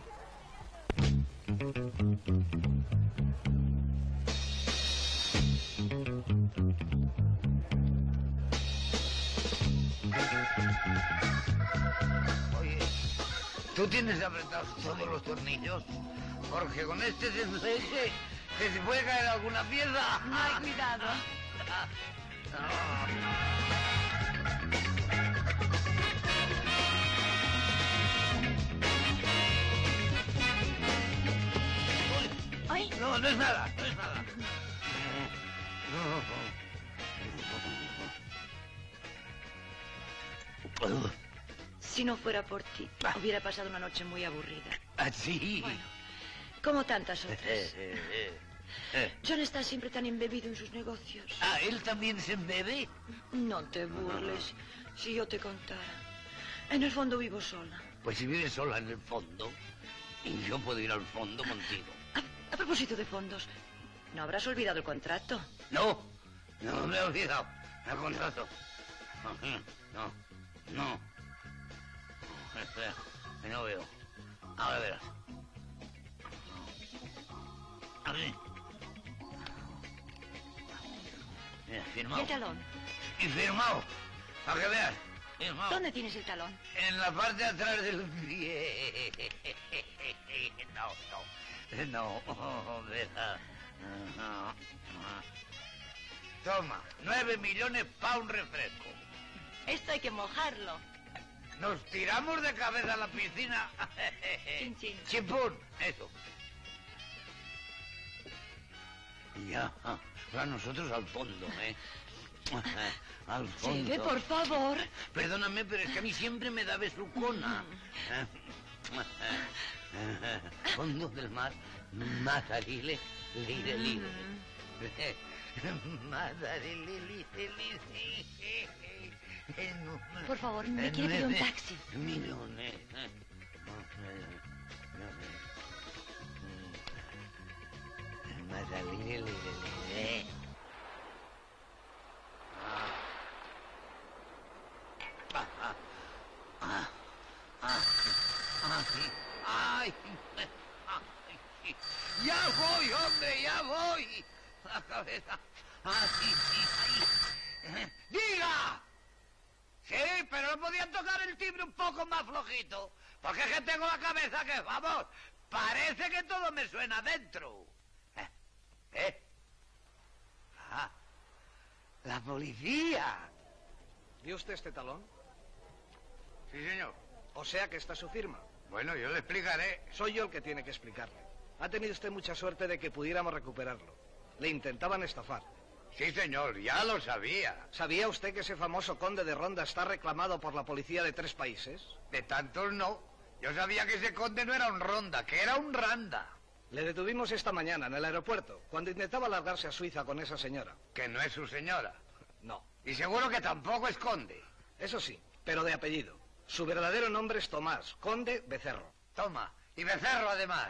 Oye, ¿tú tienes apretados todos los tornillos? Porque con este desenlace que se puede caer alguna pieza. No hay cuidado. Ay. No, no es nada, no es nada. Si no fuera por ti, hubiera pasado una noche muy aburrida. ¿Ah, sí? Bueno, como tantas otras. John está siempre tan embebido en sus negocios. ¿Ah, él también se embebe? No te burles. Si yo te contara. En el fondo vivo sola. Pues si vives sola en el fondo, y yo puedo ir al fondo contigo. A propósito de fondos, ¿no habrás olvidado el contrato? No, no me he olvidado. El contrato. No. Espera, que no veo. Ahora verás. Así. Mira, firmado. ¿Y el talón? Y firmado. Para que veas. Firmado. ¿Dónde tienes el talón? En la parte de atrás del pie. No, verá. No. Toma, 9 millones para un refresco. Esto hay que mojarlo. Nos tiramos de cabeza a la piscina. Chin, chin. Chimpún, eso. Ya, ahora nosotros al fondo, ¿eh? Al fondo. Lleve, por favor. Perdóname, pero es que a mí siempre me da besucona. Fondo del mar, Madarile, lire, lire. Madarile, lire, lire. Por favor, me quiere pedir un taxi. Millones. Madarile, lire, lire. ¡Ay! ¡Ya voy, hombre, ya voy! La cabeza. ¡Diga! el timbre un poco más flojito, porque es que tengo la cabeza que, vamos, parece que todo me suena dentro. Ah, la policía. ¿Vio usted este talón? Sí, señor. O sea que está su firma. Bueno, yo le explicaré. Soy yo el que tiene que explicarle. Ha tenido usted mucha suerte de que pudiéramos recuperarlo. Le intentaban estafar. Sí, señor, ya lo sabía. ¿Sabía usted que ese famoso conde de Ronda está reclamado por la policía de 3 países? De tantos no. Yo sabía que ese conde no era un Ronda, que era un Randa. Le detuvimos esta mañana en el aeropuerto, cuando intentaba largarse a Suiza con esa señora. Que no es su señora. No. Y seguro que tampoco es conde. Eso sí, pero de apellido. Su verdadero nombre es Tomás, conde Becerro. Toma, y Becerro además.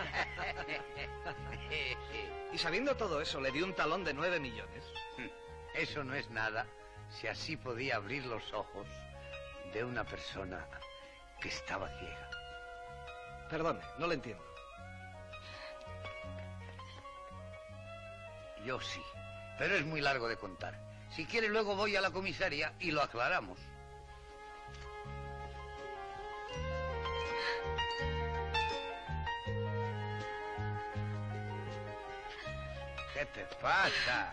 Y sabiendo todo eso, le dio un talón de 9 millones. Eso no es nada, si así podía abrir los ojos de una persona que estaba ciega. Perdone, no le entiendo. Yo sí, pero es muy largo de contar. Si quiere, luego voy a la comisaría y lo aclaramos. ¿Qué te pasa?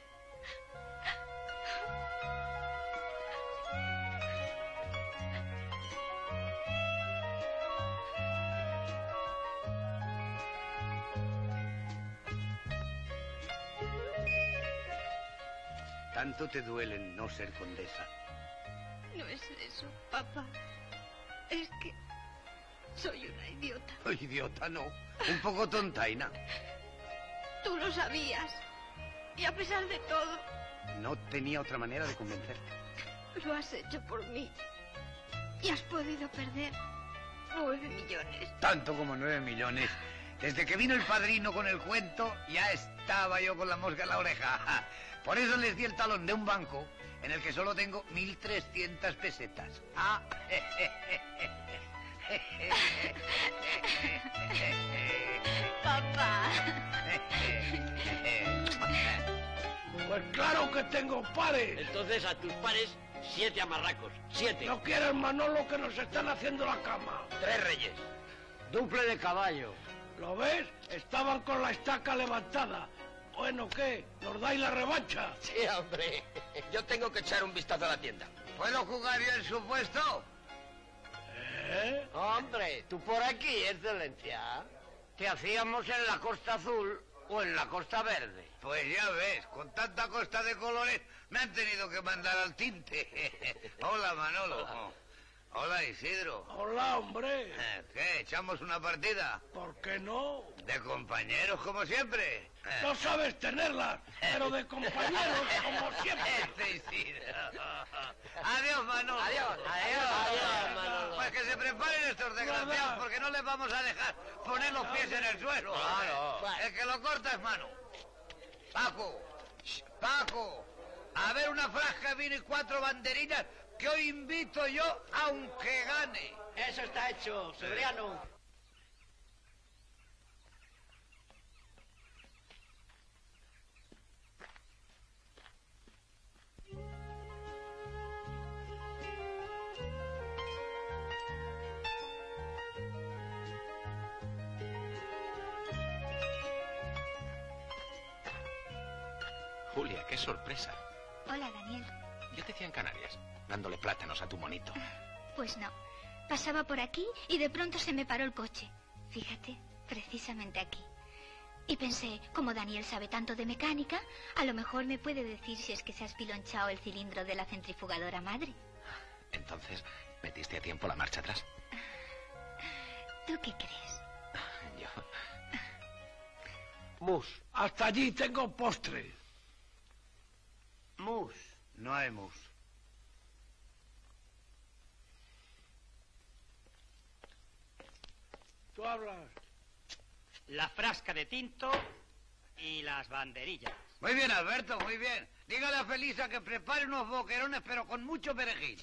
¿Tanto te duele no ser condesa? No es eso, papá. Es que soy una idiota. Oh, idiota, no. Un poco tontaina. Tú lo sabías. Y a pesar de todo, No tenía otra manera de convencerte. lo has hecho por mí. Y has podido perder 9 millones. Tanto como 9 millones. Desde que vino el padrino con el cuento, ya estaba yo con la mosca en la oreja. Por eso les di el talón de un banco en el que solo tengo 1.300 pesetas. Ah. Papá. Pues claro que tengo pares. Entonces a tus pares, 7 amarracos. 7. ¿No quieres, Manolo, que nos están haciendo la cama? 3 reyes. Duple de caballo. ¿Lo ves? Estaban con la estaca levantada. Bueno, ¿qué? ¿Nos dais la revancha? Sí, hombre. Yo tengo que echar un vistazo a la tienda. ¿Puedo jugar yo en su puesto? ¿Eh? Hombre, tú por aquí, excelencia. ¿Qué hacíamos en la Costa Azul o en la Costa Verde? Pues ya ves, con tanta costa de colores me han tenido que mandar al tinte. Hola, Manolo. Hola, Isidro. Hola, hombre. ¿Qué? ¿Echamos una partida? ¿Por qué no? De compañeros, como siempre. No sabes tenerlas, pero de compañeros, como siempre. Isidro. Adiós, Manolo. Adiós, Manolo. Pues que se preparen estos desgraciados, porque no les vamos a dejar poner los pies en el suelo. Claro. El que lo corta es mano. Paco, a ver una frasca de vino y 4 banderinas, que hoy invito yo, aunque gane. Eso está hecho, Severiano. Julia, qué sorpresa. Hola, Daniel. Yo te decía en Canarias, dándole plátanos a tu monito. Pues no. Pasaba por aquí y de pronto se me paró el coche. Fíjate, precisamente aquí. Y pensé, como Daniel sabe tanto de mecánica, a lo mejor me puede decir si es que se ha espilonchado el cilindro de la centrifugadora madre. Entonces, ¿metiste a tiempo la marcha atrás? ¿Tú qué crees? Yo... Mus. Hasta allí tengo postre. Mus. No hay mus. Tú hablas. La frasca de tinto y las banderillas. Muy bien, Alberto, muy bien. Dígale a Felisa que prepare unos boquerones, pero con mucho perejil.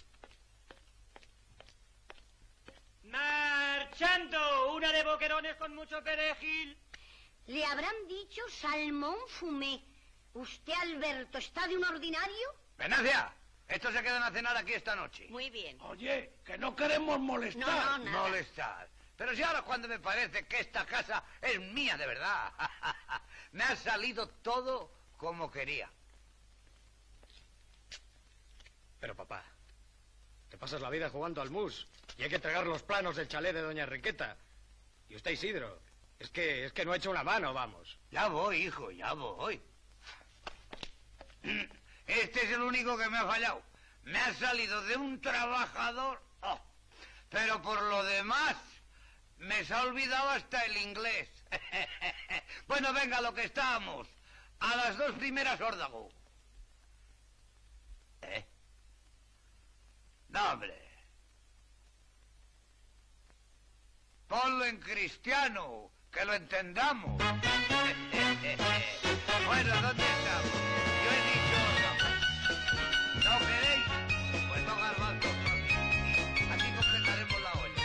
Marchando, una de boquerones con mucho perejil. Le habrán dicho salmón fumé. ¿Usted, Alberto, está de un ordinario? Venacia, Estos se quedan a cenar aquí esta noche. Muy bien. Oye, que no queremos molestar. No, nada. Molestar. Pero si ahora es cuando me parece que esta casa es mía de verdad. Me ha salido todo como quería. Pero, papá, te pasas la vida jugando al mus y hay que entregar los planos del chalet de doña Enriqueta. Y usted, Isidro, es que no ha hecho una mano, vamos. Ya voy, hijo, ya voy. Este es el único que me ha fallado. Me ha salido de un trabajador. Oh, pero por lo demás, me se ha olvidado hasta el inglés. Bueno, venga, lo que estábamos. A las 2 primeras órdago. No, hombre. Ponlo en cristiano, que lo entendamos. Bueno, ¿dónde estamos? Yo he dicho órdago. ¿No queréis? Pues no garbanzos. Así completaremos la olla.